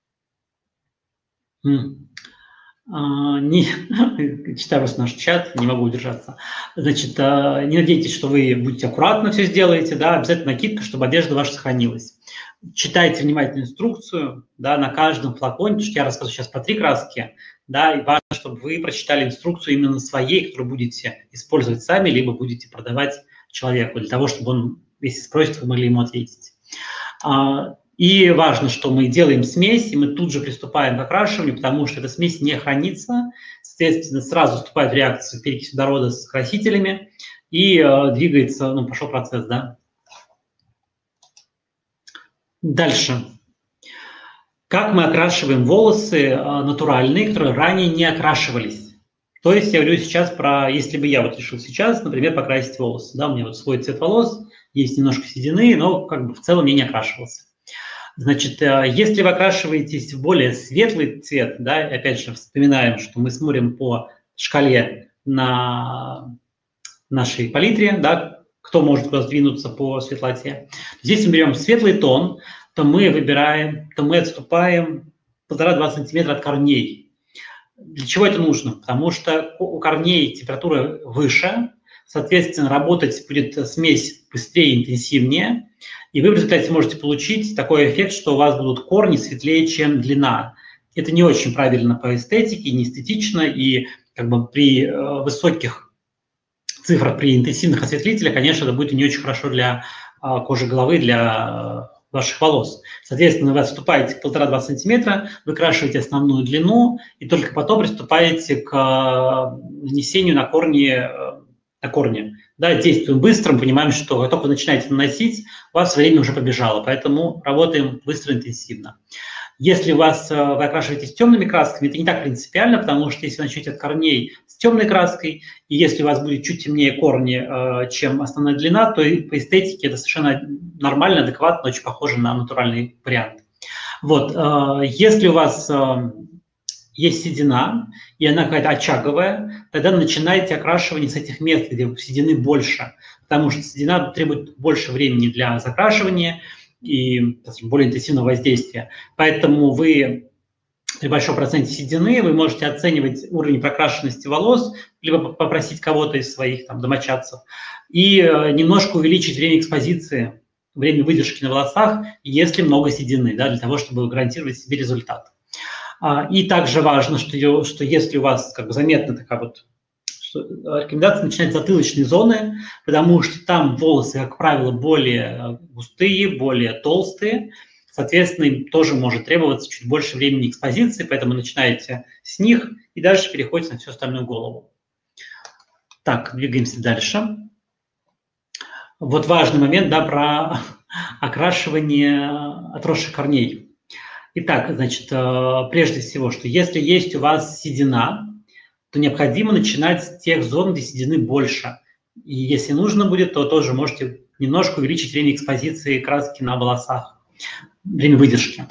Читаю просто наш чат, не могу удержаться. Значит, не надейтесь, что вы будете аккуратно все сделаете, да, обязательно накидка, чтобы одежда ваша сохранилась. Читайте внимательно инструкцию, да, на каждом флаконе, потому что я рассказываю сейчас по 3 краски, да, и важно, чтобы вы прочитали инструкцию именно своей, которую будете использовать сами, либо будете продавать человеку, для того, чтобы он, если спросит, вы могли ему ответить. И важно, что мы делаем смесь, и мы тут же приступаем к окрашиванию, потому что эта смесь не хранится, соответственно, сразу вступает в реакцию перекись водорода с красителями, и двигается, ну, пошел процесс, да. Дальше. Как мы окрашиваем волосы натуральные, которые ранее не окрашивались? То есть я говорю сейчас про, если бы я вот решил сейчас, например, покрасить волосы, да, у меня вот свой цвет волос, есть немножко седины, но как бы в целом я не окрашивался. Значит, если вы окрашиваетесь в более светлый цвет, да, опять же вспоминаем, что мы смотрим по шкале на нашей палитре, да, кто может куда сдвинуться по светлоте. Здесь мы берем светлый тон, то мы отступаем 1,5-2 сантиметра от корней. Для чего это нужно? Потому что у корней температура выше, соответственно, работать будет смесь быстрее и интенсивнее, и вы в результате можете получить такой эффект, что у вас будут корни светлее, чем длина. Это не очень правильно по эстетике, не эстетично, и как бы при высоких цифрах, при интенсивных осветлителях, конечно, это будет не очень хорошо для кожи головы, для ваших волос. Соответственно, вы отступаете 1,5-2 сантиметра, выкрашиваете основную длину, и только потом приступаете к нанесению на корни. Да, действуем быстро, мы понимаем, что как только вы начинаете наносить, у вас время уже побежало, поэтому работаем быстро, интенсивно. Если вы окрашиваетесь темными красками, это не так принципиально, потому что если вы начнете от корней с темной краской, и если у вас будет чуть темнее корни, чем основная длина, то и по эстетике это совершенно нормально, адекватно, очень похоже на натуральный вариант. Вот, если у вас есть седина, и она какая-то очаговая, тогда начинайте окрашивание с этих мест, где седины больше, потому что седина требует больше времени для закрашивания и более интенсивного воздействия. Поэтому вы при большом проценте седины вы можете оценивать уровень прокрашенности волос, либо попросить кого-то из своих домочадцев, и немножко увеличить время экспозиции, время выдержки на волосах, если много седины, да, для того, чтобы гарантировать себе результат. И также важно, что если у вас заметна такая рекомендация начинать с затылочной зоны, потому что там волосы, как правило, более густые, более толстые, соответственно, им тоже может требоваться чуть больше времени экспозиции, поэтому начинаете с них и дальше переходите на всю остальную голову. Так, двигаемся дальше. Вот важный момент, да, про окрашивание отросших корней. Итак, значит, прежде всего, что если есть у вас седина, то необходимо начинать с тех зон, где седины больше. И если нужно будет, то тоже можете немножко увеличить время экспозиции краски на волосах, время выдержки.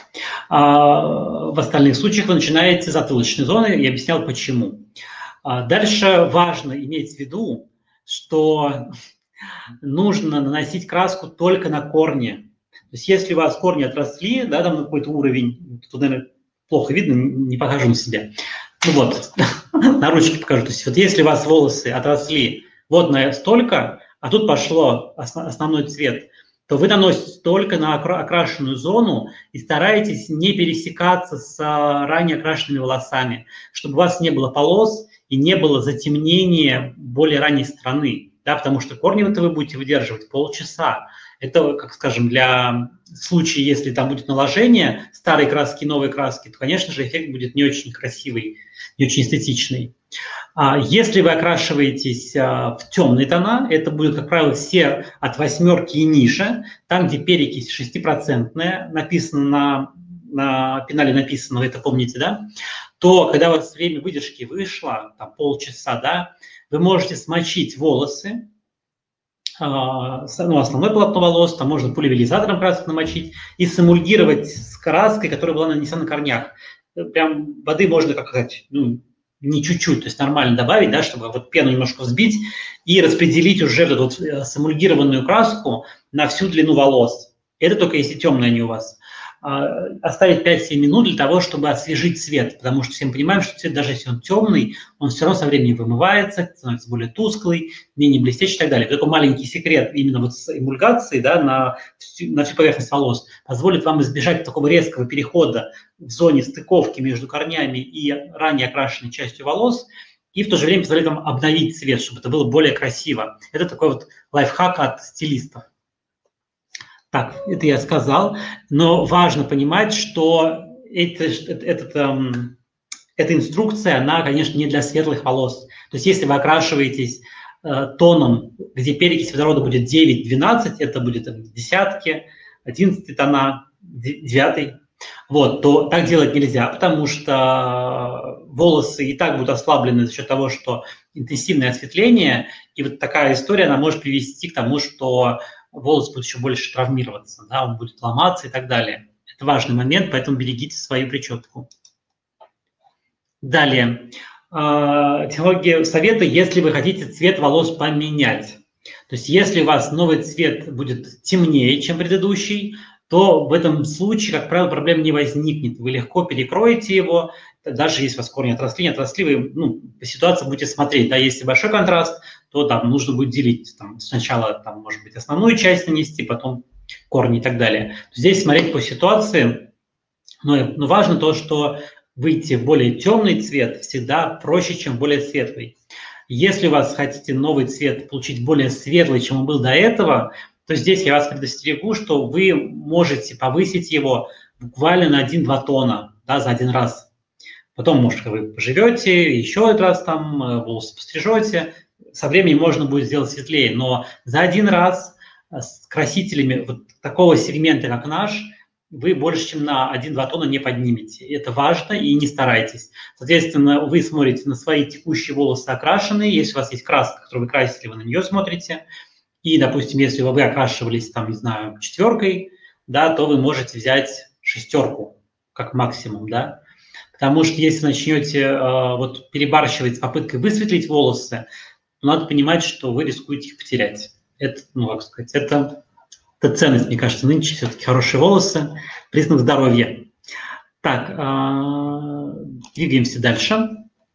В остальных случаях вы начинаете с затылочной зоны, я объяснял почему. Дальше важно иметь в виду, что нужно наносить краску только на корни. То есть если у вас корни отросли, да, там на какой-то уровень, тут, наверное, плохо видно, не покажу на себя. Ну вот, на ручке покажу. То есть вот если у вас волосы отросли вот на столько, а тут пошло основной цвет, то вы наносите только на окрашенную зону и стараетесь не пересекаться с ранее окрашенными волосами, чтобы у вас не было полос и не было затемнения более ранней стороны, да, потому что корни вы будете выдерживать полчаса. Это, как скажем, для случая, если там будет наложение старой краски и новой краски, то, конечно же, эффект будет не очень красивый, не очень эстетичный. Если вы окрашиваетесь в темные тона, это будет, как правило, все от 8 и ниже, там, где перекись 6%, написано на пенале написано, вы это помните, да, то, когда у вас время выдержки вышло, там, полчаса, да, вы можете смочить волосы, основное полотно волос, там можно пульверизатором краску намочить и сэмульгировать с краской, которая была нанесена на корнях. Прям воды можно, как сказать, не чуть-чуть, то есть нормально добавить, да, чтобы вот пену немножко взбить и распределить уже эту вот сэмульгированную краску на всю длину волос. Это только если темные они у вас. Оставить 5-7 минут для того, чтобы освежить цвет, потому что все мы понимаем, что цвет, даже если он темный, он все равно со временем вымывается, становится более тусклый, менее блестящий и так далее. Такой маленький секрет именно вот с эмульгацией, да, на всю поверхность волос позволит вам избежать такого резкого перехода в зоне стыковки между корнями и ранее окрашенной частью волос, и в то же время позволит вам обновить цвет, чтобы это было более красиво. Это такой вот лайфхак от стилистов. Так, это я сказал, но важно понимать, что эта инструкция, она, конечно, не для светлых волос. То есть если вы окрашиваетесь тоном, где перекись водорода будет 9-12, это будет десятки, 11 тона, 9, вот, то так делать нельзя, потому что волосы и так будут ослаблены за счет того, что интенсивное осветление, и вот такая история, она может привести к тому, что волос будет еще больше травмироваться, да, он будет ломаться и так далее. Это важный момент, поэтому берегите свою прическу. Далее. Технология совета, если вы хотите цвет волос поменять. То есть если у вас новый цвет будет темнее, чем предыдущий, то в этом случае, как правило, проблем не возникнет. Вы легко перекроете его, даже если у вас корни отросли, не отросли, вы по ситуации будете смотреть. Да, если большой контраст, то там нужно будет делить. Там, сначала, там, может быть, основную часть нанести, потом корни и так далее. Здесь смотреть по ситуации, но важно то, что выйти в более темный цвет всегда проще, чем более светлый. Если у вас хотите новый цвет получить более светлый, чем он был до этого, то здесь я вас предостерегу, что вы можете повысить его буквально на 1-2 тона, да, за один раз. Потом, может, вы поживете, еще один раз там волосы пострижете, со временем можно будет сделать светлее, но за один раз с красителями вот такого сегмента, как наш, вы больше, чем на 1-2 тона не поднимете. Это важно, и не старайтесь. Соответственно, вы смотрите на свои текущие волосы окрашенные. Если у вас есть краска, которую вы красили, вы на нее смотрите. И, допустим, если вы окрашивались, там, не знаю, 4, да, то вы можете взять 6 как максимум, да. Потому что если начнете вот перебарщивать с попыткой высветлить волосы, то надо понимать, что вы рискуете их потерять. Это, ну, как сказать, это ценность, мне кажется, нынче все-таки хорошие волосы, признак здоровья. Так, двигаемся дальше.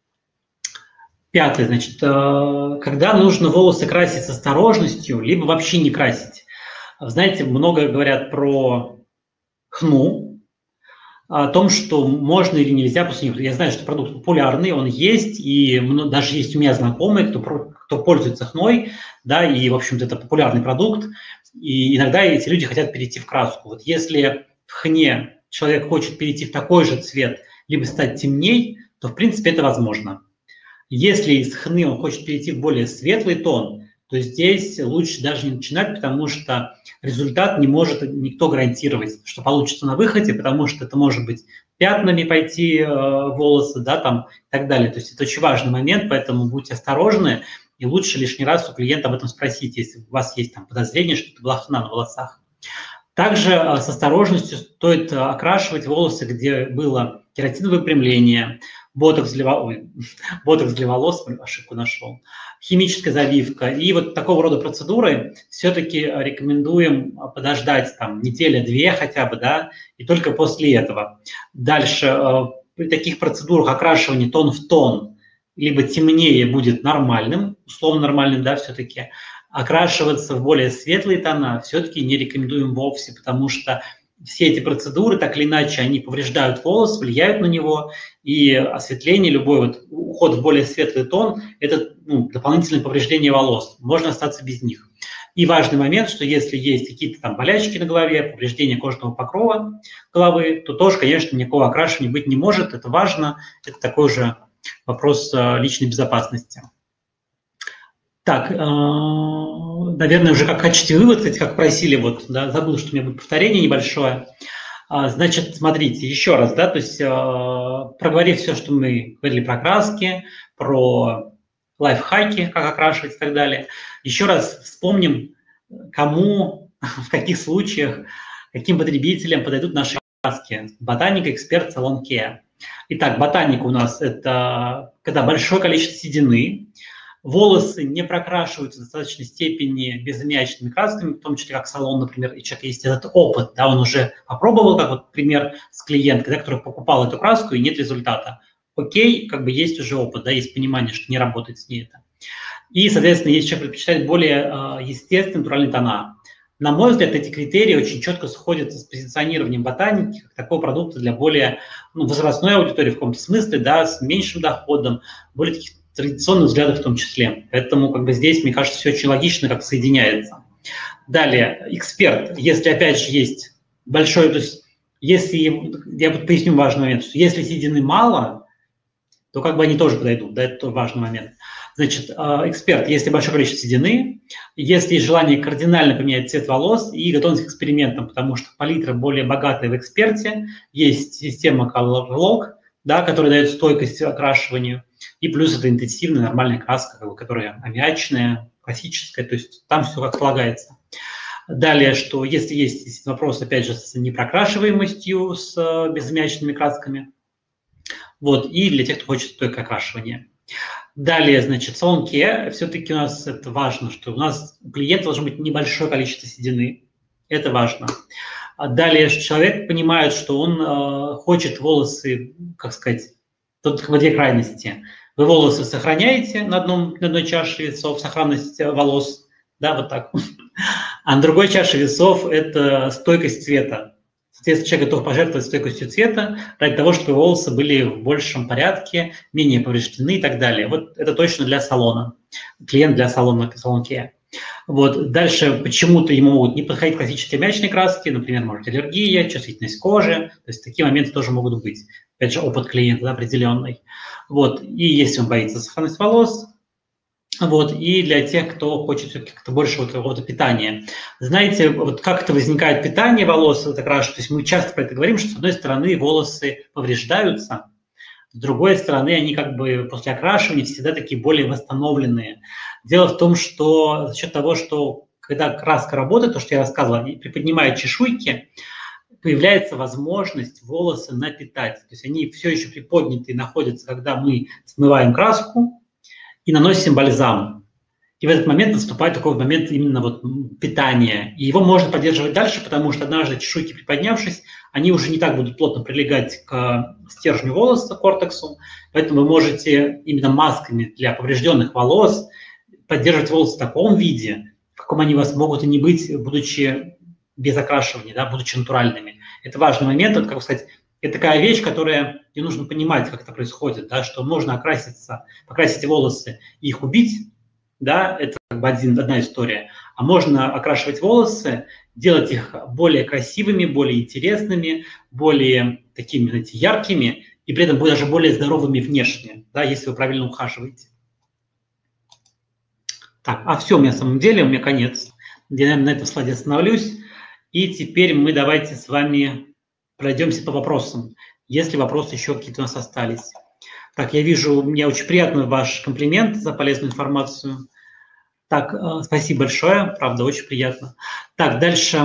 5, значит, когда нужно волосы красить с осторожностью, либо вообще не красить. Знаете, много говорят про хну, о том, что можно или нельзя после них. Я знаю, что продукт популярный, он есть, и даже есть у меня знакомые, кто пользуется хной, да, и, в общем-то, это популярный продукт, и иногда эти люди хотят перейти в краску. Вот если в хне человек хочет перейти в такой же цвет, либо стать темней, то, в принципе, это возможно. Если из хны он хочет перейти в более светлый тон, то здесь лучше даже не начинать, потому что результат не может никто гарантировать, что получится на выходе, потому что это может быть пятнами пойти волосы, да, там и так далее. То есть это очень важный момент, поэтому будьте осторожны, и лучше лишний раз у клиента об этом спросить, если у вас есть там подозрение, что это была хна на волосах. Также с осторожностью стоит окрашивать волосы, где было кератиновое выпрямление, ботокс для волос, ошибку нашел, химическая завивка. И вот такого рода процедуры все-таки рекомендуем подождать там неделя-две хотя бы, да, и только после этого. Дальше при таких процедурах окрашивание тон в тон либо темнее будет нормальным, условно нормальным, да, все-таки. Окрашиваться в более светлые тона все-таки не рекомендуем вовсе, потому что все эти процедуры, так или иначе, они повреждают волос, влияют на него, и осветление, любой вот уход в более светлый тон – это дополнительное повреждение волос, можно остаться без них. И важный момент, что если есть какие-то там болячки на голове, повреждение кожного покрова головы, то тоже, конечно, никакого окрашивания быть не может, это важно, это такой же вопрос личной безопасности. Так, наверное, уже как качестве вывод, кстати, как просили, вот, да, забыл, что у меня будет повторение небольшое. Значит, смотрите, еще раз, да, то есть проговорив все, что мы говорили про краски, про лайфхаки, как окрашивать и так далее, еще раз вспомним, кому, в каких случаях, каким потребителям подойдут наши краски. Ботаника, эксперт, салон Кеа. Итак, ботаника у нас – это когда большое количество седины, волосы не прокрашиваются в достаточной степени безаммиачными красками, в том числе как салон, например, и человек есть этот опыт, да, он уже попробовал, как вот пример с клиенткой, да, который покупал эту краску и нет результата. Окей, как бы есть уже опыт, да, есть понимание, что не работает с ней это. И, соответственно, если человек предпочитает более естественные натуральные тона. На мой взгляд, эти критерии очень четко сходятся с позиционированием ботаники как такого продукта для более возрастной аудитории в каком-то смысле, да, с меньшим доходом, более таких традиционных взглядов в том числе. Поэтому как бы здесь, мне кажется, все очень логично, как соединяется. Далее, эксперт, если опять же есть большой, то есть если, я вот поясню важный момент, что если седины мало, то как бы они тоже подойдут, да, это тоже важный момент. Значит, эксперт, если большое количество седины, если есть желание кардинально поменять цвет волос и готовность к экспериментам, потому что палитра более богатая в эксперте, есть система Color Lock, да, которая дает стойкость окрашиванию, и плюс это интенсивная нормальная краска, которая аммиачная, классическая, то есть там все как полагается. Далее, что если есть вопрос, опять же, с непрокрашиваемостью, с безаммиачными красками, вот, и для тех, кто хочет стойкое окрашивание. Далее, значит, салон Кеа, все-таки у нас это важно, что у нас у клиента должно быть небольшое количество седины, это важно. Далее, человек понимает, что он хочет волосы, как сказать, тут в две крайности. Вы волосы сохраняете на одной чаше весов, сохранность волос, да, вот так. А на другой чаше весов это стойкость цвета. Соответственно, человек готов пожертвовать стойкостью цвета ради того, чтобы волосы были в большем порядке, менее повреждены и так далее. Вот это точно для салона. Клиент для салона, салон Kia. Вот. Дальше почему-то ему могут не подходить классические мягчные краски, например, может аллергия, чувствительность кожи. То есть такие моменты тоже могут быть. Опять же, опыт клиента, да, определенный. Вот. И если он боится сохранность волос, вот, и для тех, кто хочет все-таки как-то больше вот какого-то питания. Знаете, вот как это возникает питание волос, вот окрашивать, то есть мы часто про это говорим, что с одной стороны волосы повреждаются, с другой стороны они как бы после окрашивания всегда такие более восстановленные. Дело в том, что за счет того, что когда краска работает, то, что я рассказывал, приподнимает чешуйки, появляется возможность волосы напитать. То есть они все еще приподнятые находятся, когда мы смываем краску, и наносим бальзам. И в этот момент наступает такой момент именно вот питания. И его можно поддерживать дальше, потому что однажды чешуйки приподнявшись, они уже не так будут плотно прилегать к стержню волоса, к кортексу. Поэтому вы можете именно масками для поврежденных волос поддерживать волосы в таком виде, в каком они у вас могут и не быть, будучи без окрашивания, да, будучи натуральными. Это важный момент, это, как сказать, это такая вещь, которая не нужно понимать, как это происходит, да, что можно покрасить волосы и их убить, да, это как бы одна история. А можно окрашивать волосы, делать их более красивыми, более интересными, более такими, знаете, яркими, и при этом даже более здоровыми внешне, да, если вы правильно ухаживаете. Так, все, у меня на самом деле, у меня конец. Я, наверное, на этом слайде остановлюсь. И теперь мы давайте с вами пройдемся по вопросам, если вопросы еще какие-то у нас остались. Так, я вижу, мне очень приятный ваш комплимент за полезную информацию. Так, спасибо большое, правда, очень приятно. Так, дальше.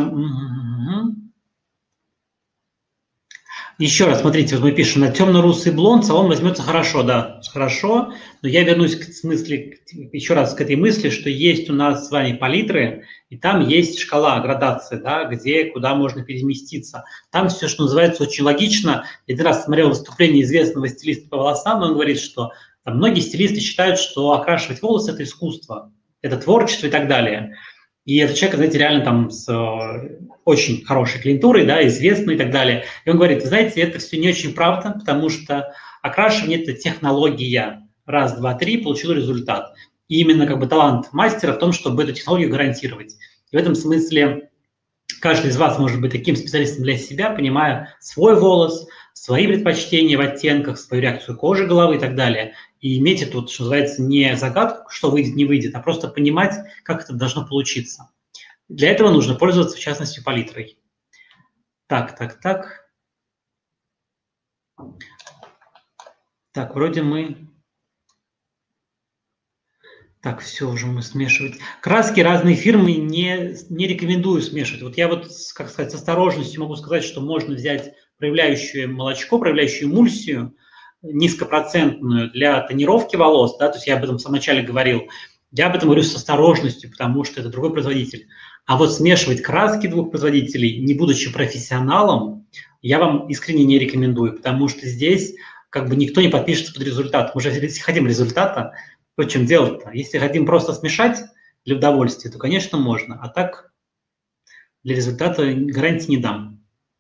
Еще раз, смотрите, вот мы пишем, на темно-русый блонд салон возьмется хорошо, да, хорошо, но я вернусь еще раз к этой мысли, что есть у нас с вами палитры, и там есть шкала, градация, да, куда можно переместиться. Там все, что называется, очень логично. Я один раз смотрел выступление известного стилиста по волосам, и он говорит, что там, многие стилисты считают, что окрашивать волосы – это искусство, это творчество и так далее. И этот человек, знаете, реально там с очень хорошей клиентурой, да, известный и так далее. И он говорит, вы знаете, это все не очень правда, потому что окрашивание – это технология. Раз, два, три, получил результат. И именно как бы талант мастера в том, чтобы эту технологию гарантировать. И в этом смысле каждый из вас может быть таким специалистом для себя, понимая свой волос, свои предпочтения в оттенках, свою реакцию кожи, головы и так далее. И иметь это, что называется, не загадку, что выйдет, не выйдет, а просто понимать, как это должно получиться. Для этого нужно пользоваться, в частности, палитрой. Так. Так, вроде мы... Так, все уже мы смешивать. Краски разные фирмы не рекомендую смешивать. Вот я вот, как сказать, с осторожностью могу сказать, что можно взять проявляющее молочко, проявляющую эмульсию, низкопроцентную для тонировки волос, да, то есть я об этом в самом начале говорил, я об этом говорю с осторожностью, потому что это другой производитель. А вот смешивать краски двух производителей, не будучи профессионалом, я вам искренне не рекомендую, потому что здесь как бы никто не подпишется под результат. Мы же если хотим результата, то в чем дело-то? Если хотим просто смешать для удовольствия, то, конечно, можно, а так для результата гарантии не дам.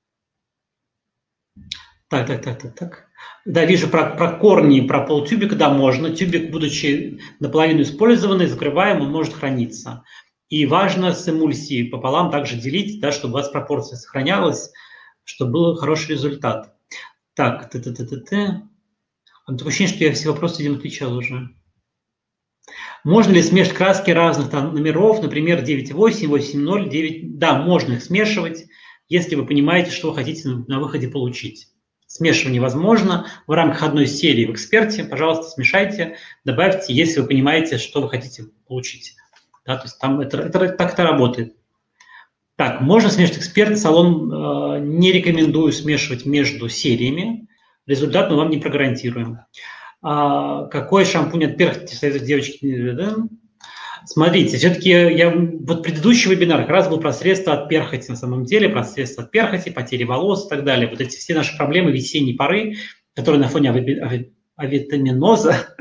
Так. Да, вижу про корни, про полтюбика, да, можно. Тюбик, будучи наполовину использованный, закрываем, он может храниться. И важно с эмульсией пополам также делить, да, чтобы у вас пропорция сохранялась, чтобы был хороший результат. Так, такое ощущение, что я все вопросы, видимо, отвечал уже. Можно ли смешивать краски разных там номеров, например, 9.8, 8.0, 9... Да, можно их смешивать, если вы понимаете, что вы хотите на выходе получить. Смешивание возможно в рамках одной серии в эксперте. Пожалуйста, смешайте, добавьте, если вы понимаете, что вы хотите получить. Да, то есть там так это работает. Так, можно смешивать эксперт. Салон не рекомендую смешивать между сериями. Результат мы вам не прогарантируем. Какой шампунь от перхоти советуют девочки? Да? Смотрите, все-таки вот предыдущий вебинар как раз был про средства от перхоти на самом деле, про средства от перхоти, потери волос и так далее. Вот эти все наши проблемы весенней поры, которые на фоне авитаминоза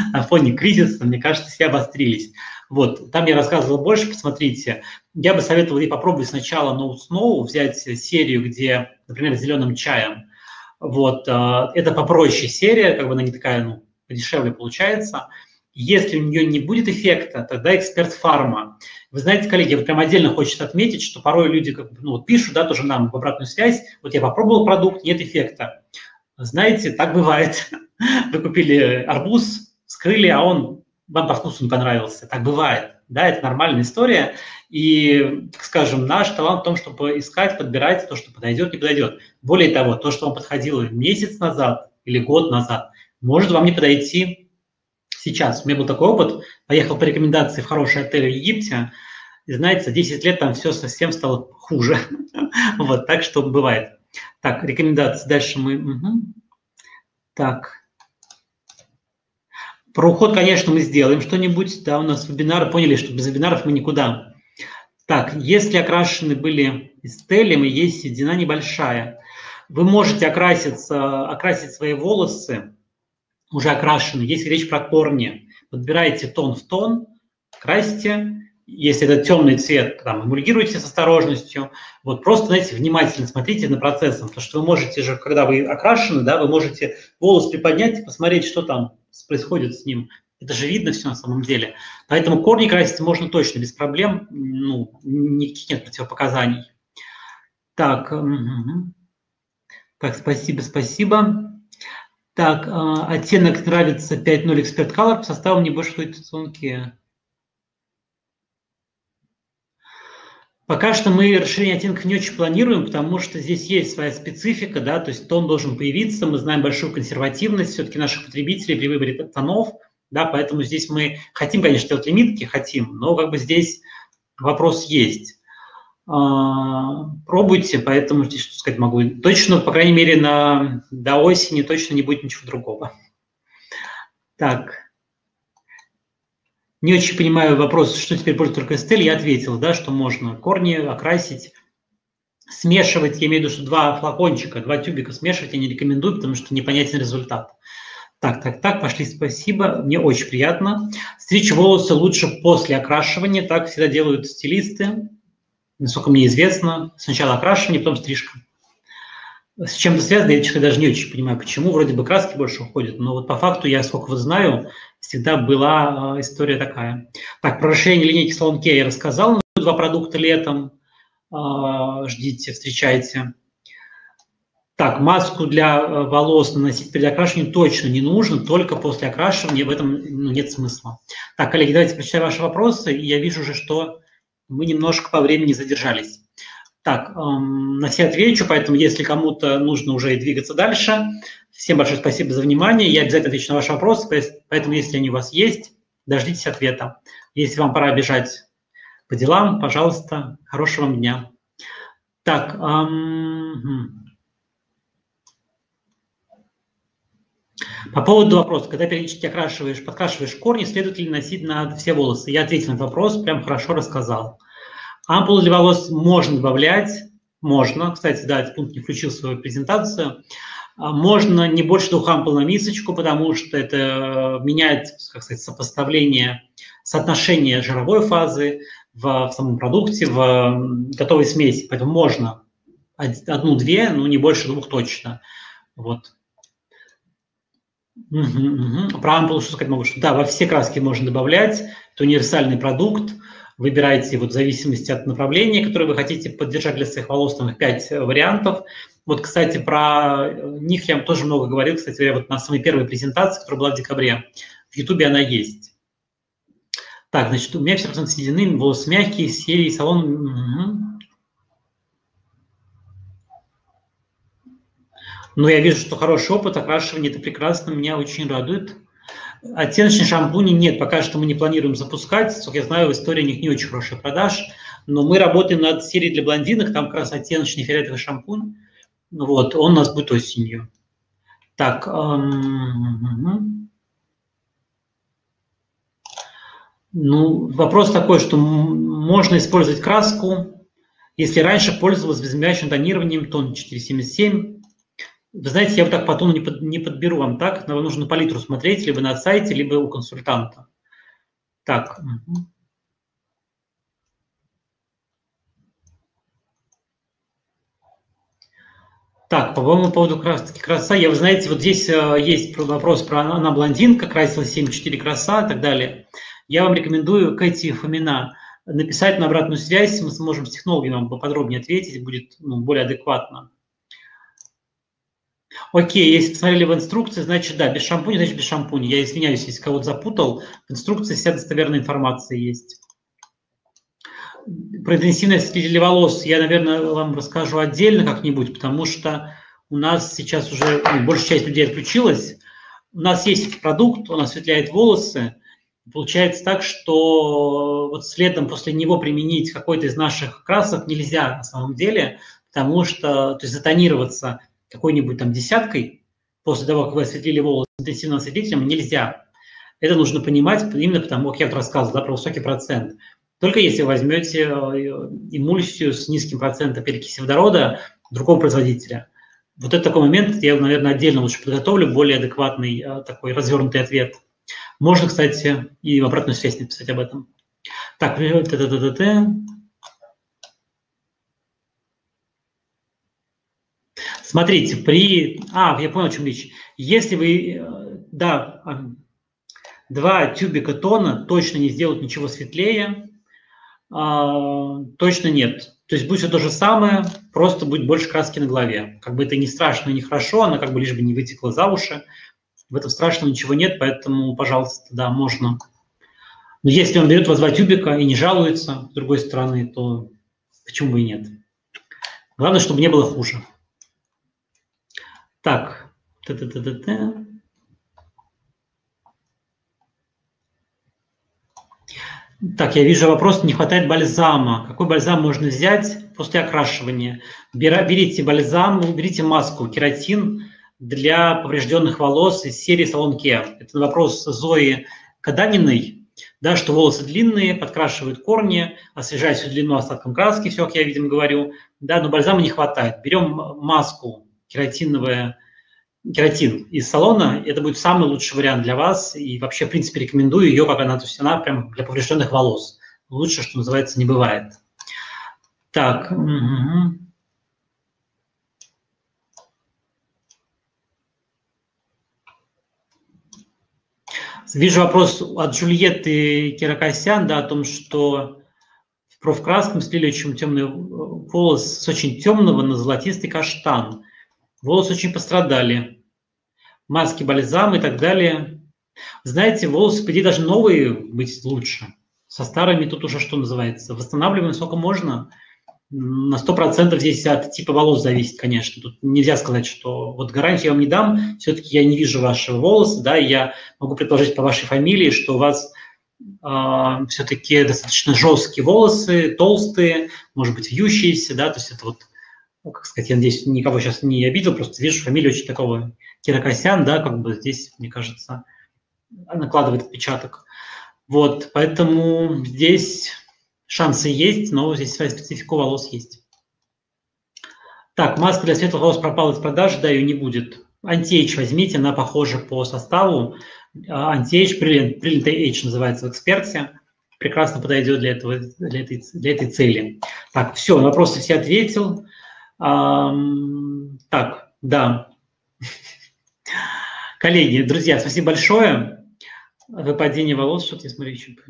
на фоне кризиса, мне кажется, все обострились. Вот, там я рассказывал больше, посмотрите. Я бы советовал ей попробовать сначала No Snow, взять серию, где, например, с зеленым чаем. Вот, это попроще серия, как бы она не такая, ну, подешевле получается. Если у нее не будет эффекта, тогда эксперт фарма. Вы знаете, коллеги, вот прям отдельно хочется отметить, что порой люди ну, вот пишут, да, тоже нам в обратную связь, вот я попробовал продукт, нет эффекта. Знаете, так бывает. Вы купили арбуз, вскрыли, а он вам по вкусу не понравился. Так бывает. Да, это нормальная история. И, так скажем, наш талант в том, чтобы искать, подбирать то, что подойдет, не подойдет. Более того, то, что вам подходило месяц назад или год назад, может вам не подойти сейчас. У меня был такой опыт. Поехал по рекомендации в хороший отель в Египте. И знаете, за 10 лет там все совсем стало хуже. Вот, так что бывает. Так, рекомендации. Дальше мы... Так. Про уход, конечно, мы сделаем что-нибудь. Да, у нас вебинары, поняли, что без вебинаров мы никуда. Так, если окрашены были стелем и есть седина небольшая, вы можете окрасить свои волосы, уже окрашены. Если речь про корни, подбираете тон в тон, красите. Если это темный цвет, там, эмульгируйте с осторожностью. Вот просто, знаете, внимательно смотрите на процесс, потому что вы можете же, когда вы окрашены, да, вы можете волос приподнять и посмотреть, что там происходит с ним. Это же видно все на самом деле. Поэтому корни красить можно точно, без проблем, ну, никаких нет противопоказаний. Так, так, спасибо. Так, оттенок нравится 5.0 Expert Color, по составу не больше тонкие. Пока что мы расширение оттенков не очень планируем, потому что здесь есть своя специфика, да, то есть тон должен появиться, мы знаем большую консервативность все-таки наших потребителей при выборе тонов, да, поэтому здесь мы хотим, конечно, делать лимитки, но как бы здесь вопрос есть. Пробуйте, поэтому здесь, что сказать могу, точно, по крайней мере, до осени точно не будет ничего другого. Так. Не очень понимаю вопрос, что теперь будет только стель. Я ответил, да, что можно корни окрасить, смешивать. Я имею в виду, что 2 флакончика, 2 тюбика смешивать я не рекомендую, потому что непонятен результат. Так, пошли, спасибо. Мне очень приятно. Стричь волосы лучше после окрашивания. Так всегда делают стилисты. Насколько мне известно, сначала окрашивание, потом стрижка. С чем это связано, я, честно, даже не очень понимаю, почему. Вроде бы краски больше уходят, но вот по факту, я сколько вот знаю, всегда была история такая. Так, про расширение линейки Salon K я рассказал. 2 продукта летом. Ждите, встречайте. Так, маску для волос наносить перед окрашиванием точно не нужно, только после окрашивания, в этом нет смысла. Так, коллеги, давайте прочитаем ваши вопросы. И я вижу уже, что мы немножко по времени задержались. Так, на все отвечу, поэтому если кому-то нужно уже двигаться дальше, всем большое спасибо за внимание. Я обязательно отвечу на ваши вопросы, поэтому если они у вас есть, дождитесь ответа. Если вам пора бежать по делам, пожалуйста, хорошего вам дня. Так, по поводу вопроса, когда периодически подкрашиваешь корни, следует ли носить на все волосы? Я ответил на этот вопрос, прям хорошо рассказал. Ампулы для волос можно добавлять, можно, кстати, да, этот пункт не включил в свою презентацию, можно не больше 2 ампул на мисочку, потому что это меняет, как сказать, соотношение жировой фазы в самом продукте, в готовой смеси, поэтому можно 1-2, но не больше 2 точно. Вот. Про ампулу что сказать могу, что да, во все краски можно добавлять, это универсальный продукт. Выбирайте вот в зависимости от направления, которое вы хотите поддержать для своих волос, там их 5 вариантов. Вот, кстати, про них я тоже много говорил, кстати говоря, вот на самой первой презентации, которая была в декабре. В Ютубе она есть. Так, значит, у меня 50% седины, волосы мягкие, серии, салон. Но я вижу, что хороший опыт окрашивания, это прекрасно, меня очень радует. Оттеночные шампуни нет, пока что мы не планируем запускать. Сколько я знаю, в истории у них не очень хороший продаж. Но мы работаем над серией для блондинок, там как раз оттеночный фиолетовый шампунь. Вот, он у нас будет осенью. Так, ну, вопрос такой, что можно использовать краску, если раньше пользовалась безмягчным тонированием, тон 477. Вы знаете, я вот так потом не подберу вам так, но вам нужно палитру смотреть либо на сайте, либо у консультанта. Так. Так, по поводу краса, вы знаете, вот здесь есть вопрос про она блондинка, красилась 7,4 краса и так далее. Я вам рекомендую Кэти Фомина написать на обратную связь, мы сможем с технологами вам поподробнее ответить, будет более адекватно. Окей, если посмотрели в инструкции, значит, да, без шампуня, значит, без шампуня. Я извиняюсь, если кого-то запутал, в инструкции вся достоверная информация есть. Про интенсивное осветление волос я, наверное, вам расскажу отдельно как-нибудь, потому что у нас сейчас уже большая часть людей отключилась. У нас есть продукт, он осветляет волосы. Получается так, что вот следом после него применить какой-то из наших красок нельзя на самом деле, потому что, то есть затонироваться какой-нибудь там десяткой после того, как вы осветлили волосы интенсивным осветлителем, нельзя. Это нужно понимать именно потому, как я вот рассказывал, да, про высокий процент. Только если вы возьмете эмульсию с низким процентом перекиси водорода другого производителя. Вот это такой момент, я, наверное, отдельно лучше подготовлю, более адекватный такой развернутый ответ. Можно, кстати, и в обратную связь написать об этом. Так, смотрите, я понял, о чем речь. Если вы, да, 2 тюбика тона точно не сделают ничего светлее, точно нет. То есть будет все то же самое, просто будет больше краски на голове. Как бы это не страшно, не хорошо, она как бы лишь бы не вытекла за уши. В этом страшного ничего нет, поэтому, пожалуйста, да, можно. Но если он берет вас 2 тюбика и не жалуется, с другой стороны, то почему бы и нет? Главное, чтобы не было хуже. Так. Так, я вижу вопрос, не хватает бальзама. Какой бальзам можно взять после окрашивания? Берите бальзам, берите маску, кератин для поврежденных волос из серии Salon Care. Это вопрос Зои Каданиной, да, что волосы длинные, подкрашивают корни, освежают всю длину остатком краски, все, как я, видимо, говорю, да, но бальзама не хватает. Берем маску кератин из салона, это будет самый лучший вариант для вас, и вообще, в принципе, рекомендую ее, как она, то есть она прям для поврежденных волос. Лучше, что называется, не бывает. Так. Вижу вопрос от Джульетты Киракосян, да, о том, что в профкрасном слили очень темный волос с очень темного на золотистый каштан. Волосы очень пострадали. Маски, бальзам и так далее. Знаете, волосы, по идее, даже новые быть лучше. Со старыми тут уже, что называется, восстанавливаем сколько можно. На 100% здесь от типа волос зависит, конечно. Тут нельзя сказать, что вот гарантию я вам не дам. Все-таки я не вижу ваши волосы, да, и я могу предположить по вашей фамилии, что у вас все-таки достаточно жесткие волосы, толстые, может быть, вьющиеся, да, то есть это вот, как сказать, я надеюсь, никого сейчас не обидел, просто вижу фамилию очень такого Киракосян, да, как бы здесь, мне кажется, накладывает отпечаток. Вот, поэтому здесь шансы есть, но здесь своя специфика волос есть. Так, маска для светлых волос пропала из продажи, да, ее не будет. Anti-Age возьмите, она похожа по составу. Anti-Age, Brilliant Age называется в эксперте. Прекрасно подойдет для этой цели. Так, все, на вопросы все ответил. Так, да. Коллеги, друзья, спасибо большое. Выпадение волос, что-то я смотрю еще.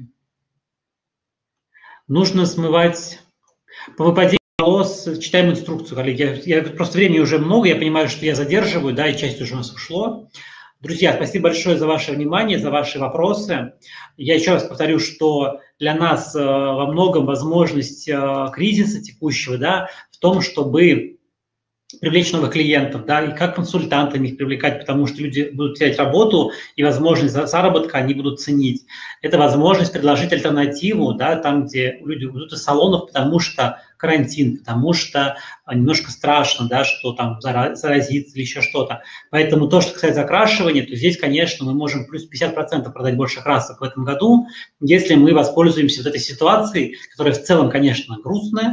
Нужно смывать по выпадению волос, читаем инструкцию, коллеги. Я просто времени уже много, я понимаю, что я задерживаю, да, и часть уже у нас ушло. Друзья, спасибо большое за ваше внимание, за ваши вопросы. Я еще раз повторю, что для нас во многом возможность кризиса текущего, да, в том, чтобы привлечь новых клиентов, да, и как консультантами их привлекать, потому что люди будут терять работу, и возможность заработка они будут ценить. Это возможность предложить альтернативу, да, там, где люди уйдут из салонов, потому что карантин, потому что немножко страшно, да, что там заразиться или еще что-то. Поэтому то, что касается окрашивания, то здесь, конечно, мы можем плюс 50% продать больше красок в этом году, если мы воспользуемся вот этой ситуацией, которая в целом, конечно, грустная,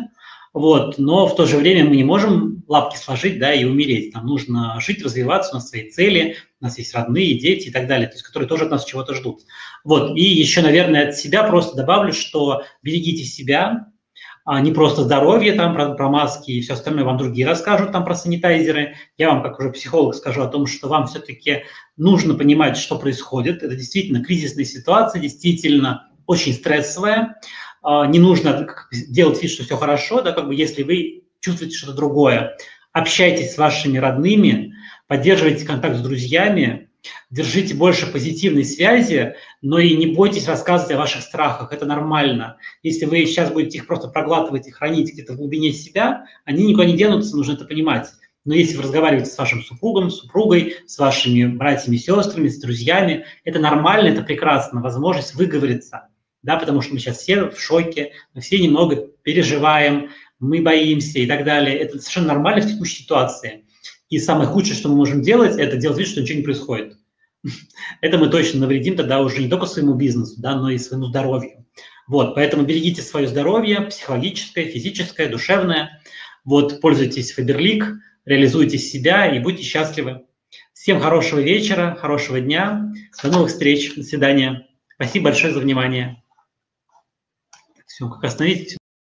Вот. Но в то же время мы не можем лапки сложить, да, и умереть. Нам нужно жить, развиваться, у нас свои цели, у нас есть родные, дети и так далее, то есть, которые тоже от нас чего-то ждут. Вот. И еще, наверное, от себя просто добавлю, что берегите себя, не просто здоровье, там про маски и все остальное вам другие расскажут, там про санитайзеры. Я вам, как уже психолог, скажу о том, что вам все-таки нужно понимать, что происходит. Это действительно кризисная ситуация, действительно очень стрессовая. Не нужно делать вид, что все хорошо, да, как бы если вы чувствуете что-то другое. Общайтесь с вашими родными, поддерживайте контакт с друзьями, держите больше позитивной связи, но и не бойтесь рассказывать о ваших страхах, это нормально. Если вы сейчас будете их просто проглатывать и хранить где-то в глубине себя, они никуда не денутся, нужно это понимать. Но если вы разговариваете с вашим супругом, супругой, с вашими братьями, сестрами, с друзьями, это нормально, это прекрасно, возможность выговориться, да, потому что мы сейчас все в шоке, мы все немного переживаем, мы боимся и так далее. Это совершенно нормально в текущей ситуации. И самое худшее, что мы можем делать, это делать вид, что ничего не происходит. Это мы точно навредим тогда уже не только своему бизнесу, да, но и своему здоровью. Вот, поэтому берегите свое здоровье, психологическое, физическое, душевное. Вот, пользуйтесь Faberlic, реализуйте себя и будьте счастливы. Всем хорошего вечера, хорошего дня. До новых встреч. До свидания. Спасибо большое за внимание. Все, как остановить?